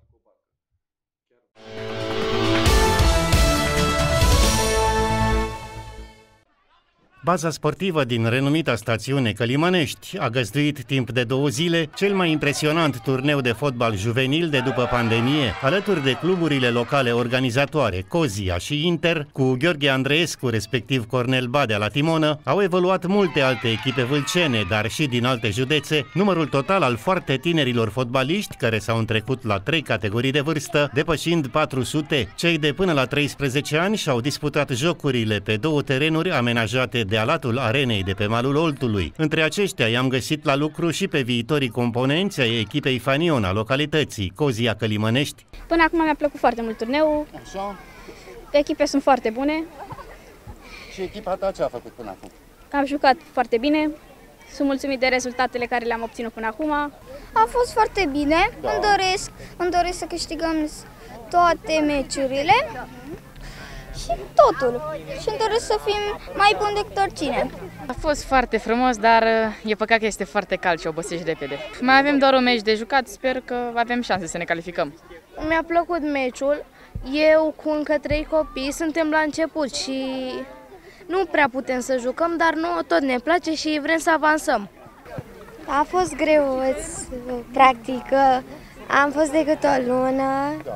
Baza sportivă din renumita stațiune Călimănești a găzduit timp de 2 zile cel mai impresionant turneu de fotbal juvenil de după pandemie, alături de cluburile locale organizatoare, Cozia și Inter, cu Gheorghe Andreescu, respectiv Cornel Badea la timonă, au evoluat multe alte echipe vâlcene, dar și din alte județe, numărul total al foarte tinerilor fotbaliști care s-au întrecut la 3 categorii de vârstă, depășind 400. Cei de până la 13 ani și-au disputat jocurile pe 2 terenuri amenajate de alatul arenei de pe malul Oltului. Între aceștia i-am găsit la lucru și pe viitorii componenți ai echipei Fanion a localității, Cozia Călimănești. Până acum mi-a plăcut foarte mult turneul. Așa. Echipe sunt foarte bune. Și echipa ta ce a făcut până acum? Am jucat foarte bine. Sunt mulțumit de rezultatele care le-am obținut până acum. A fost foarte bine. Da. Îmi doresc să câștigăm toate meciurile. Și totul. Și îmi doresc să fim mai buni decât oricine. A fost foarte frumos, dar e păcat că este foarte cald și obosești repede. Mai avem doar un meci de jucat, sper că avem șanse să ne calificăm. Mi-a plăcut meciul Eu cu încă 3 copii suntem la început și nu prea putem să jucăm, dar nouă tot ne place și vrem să avansăm. A fost greu, practic, am fost decât o lună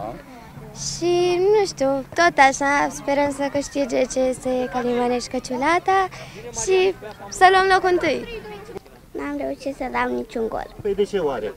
și nu știu, tot așa sperăm să câștige CS Călimănești Căciulata și să luăm locul întâi. N-am reușit să dau niciun gol. Păi de ce oare?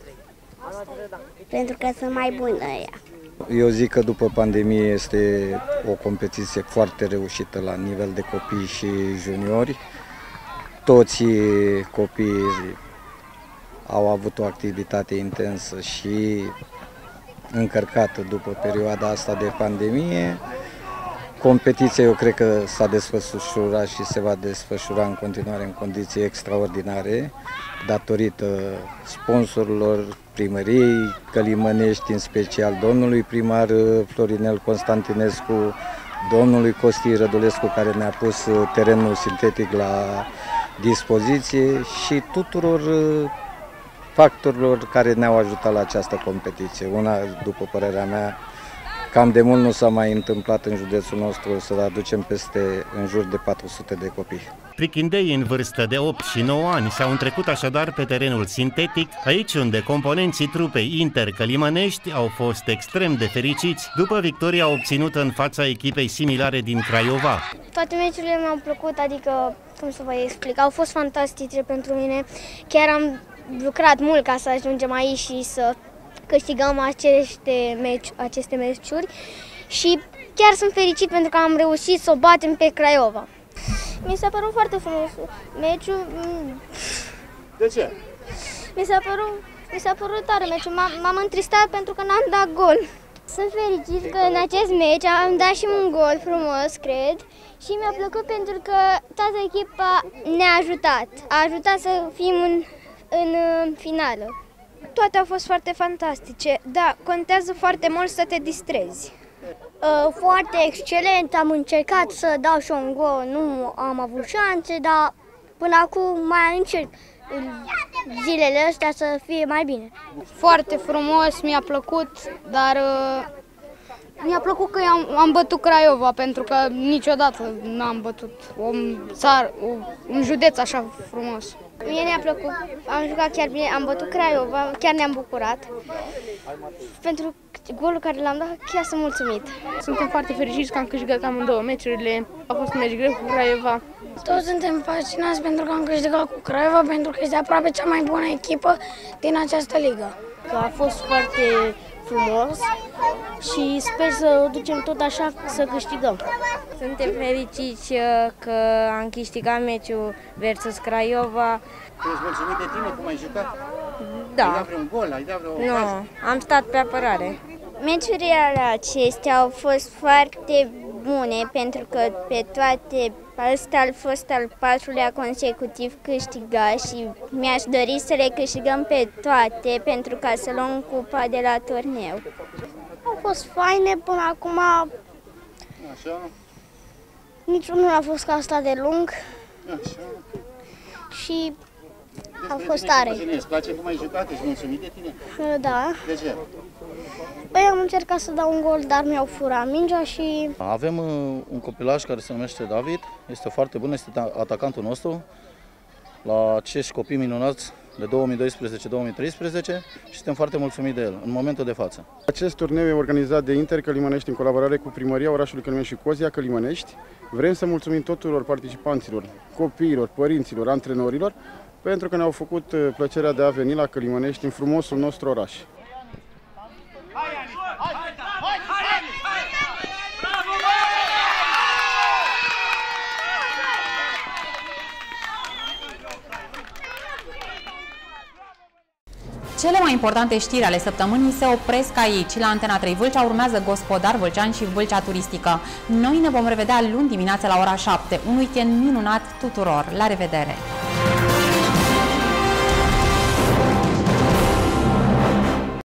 Pentru că sunt mai bună ea. Eu zic că după pandemie este o competiție foarte reușită la nivel de copii și juniori. Toți copiii au avut o activitate intensă și încărcată după perioada asta de pandemie. Competiția eu cred că s-a desfășurat și se va desfășura în continuare în condiții extraordinare, datorită sponsorilor primăriei Călimănești, în special domnului primar Florinel Constantinescu, domnului Costi Rădulescu, care ne-a pus terenul sintetic la dispoziție, și tuturor factorilor care ne-au ajutat la această competiție. Una, după părerea mea, cam de mult nu s-a mai întâmplat în județul nostru să aducem în jur de 400 de copii. Prichindei în vârstă de 8 și 9 ani s-au întrecut așadar pe terenul sintetic, aici unde componenții trupei Inter Călimănești au fost extrem de fericiți după victoria obținută în fața echipei similare din Craiova. Toate meciurile mi-au plăcut, adică, cum să vă explic, au fost fantastice pentru mine. Chiar am lucrat mult ca să ajungem aici și să câștigăm aceste meciuri și chiar sunt fericit pentru că am reușit să o batem pe Craiova. Mi s-a părut foarte frumos meciul. De ce? Mi s-a părut tare meciul. M-am întristat pentru că n-am dat gol. Sunt fericit că în acest meci am dat și un gol frumos, cred, și mi-a plăcut pentru că toată echipa ne-a ajutat. A ajutat să fim în finală. Toate au fost foarte fantastice, da, contează foarte mult să te distrezi. Foarte excelent, am încercat să dau și un gol, nu am avut șanse, dar până acum mai încerc zilele astea să fie mai bine. Foarte frumos, mi-a plăcut, dar mi-a plăcut că am bătut Craiova, pentru că niciodată n-am bătut un județ așa frumos. Mie mi-a plăcut, am jucat chiar bine, am bătut Craiova, chiar ne-am bucurat. Pentru golul care l-am dat, chiar sunt mulțumit. Suntem foarte fericiți că am câștigat amândouă meciurile, a fost un meci greu cu Craiova. Toți suntem fascinați pentru că am câștigat cu Craiova, pentru că este aproape cea mai bună echipă din această ligă. A fost foarte frumos și sper să o ducem tot așa să câștigăm. Suntem fericiți că am câștigat meciul versus Craiova. Ești mulțumit de tine cum ai jucat? Da. Ai dat vreun gol? Ai dat vreo ocazie? Nu, am stat pe apărare. Meciurile acestea au fost foarte bune pentru că pe toate ăsta a fost al 4-lea consecutiv câștigat și mi-aș dori să le câștigăm pe toate pentru ca să luăm cupa de la turneu. Au fost faine până acum. Așa. Niciunul nu a fost ca asta de lung. Așa. Și a fost tare. Îți place cum ai jucat? Ești mulțumit de tine? Da. De ce? Păi am încercat să dau un gol, dar mi-au furat mingea și... Avem un copilaj care se numește David, este foarte bun, este atacantul nostru la acești copii minunați de 2012-2013 și suntem foarte mulțumiți de el în momentul de față. Acest turneu e organizat de Inter Călimănești în colaborare cu Primăria orașului Călimănești și Cozia Călimănești. Vrem să mulțumim tuturor participanților, copiilor, părinților, antrenorilor, pentru că ne-au făcut plăcerea de a veni la Călimănești în frumosul nostru oraș. Cele mai importante știri ale săptămânii se opresc aici. La Antena 3 Vâlcea urmează Gospodar Vâlcean și Vâlcea Turistică. Noi ne vom revedea luni dimineața la ora 7. Un weekend minunat tuturor! La revedere!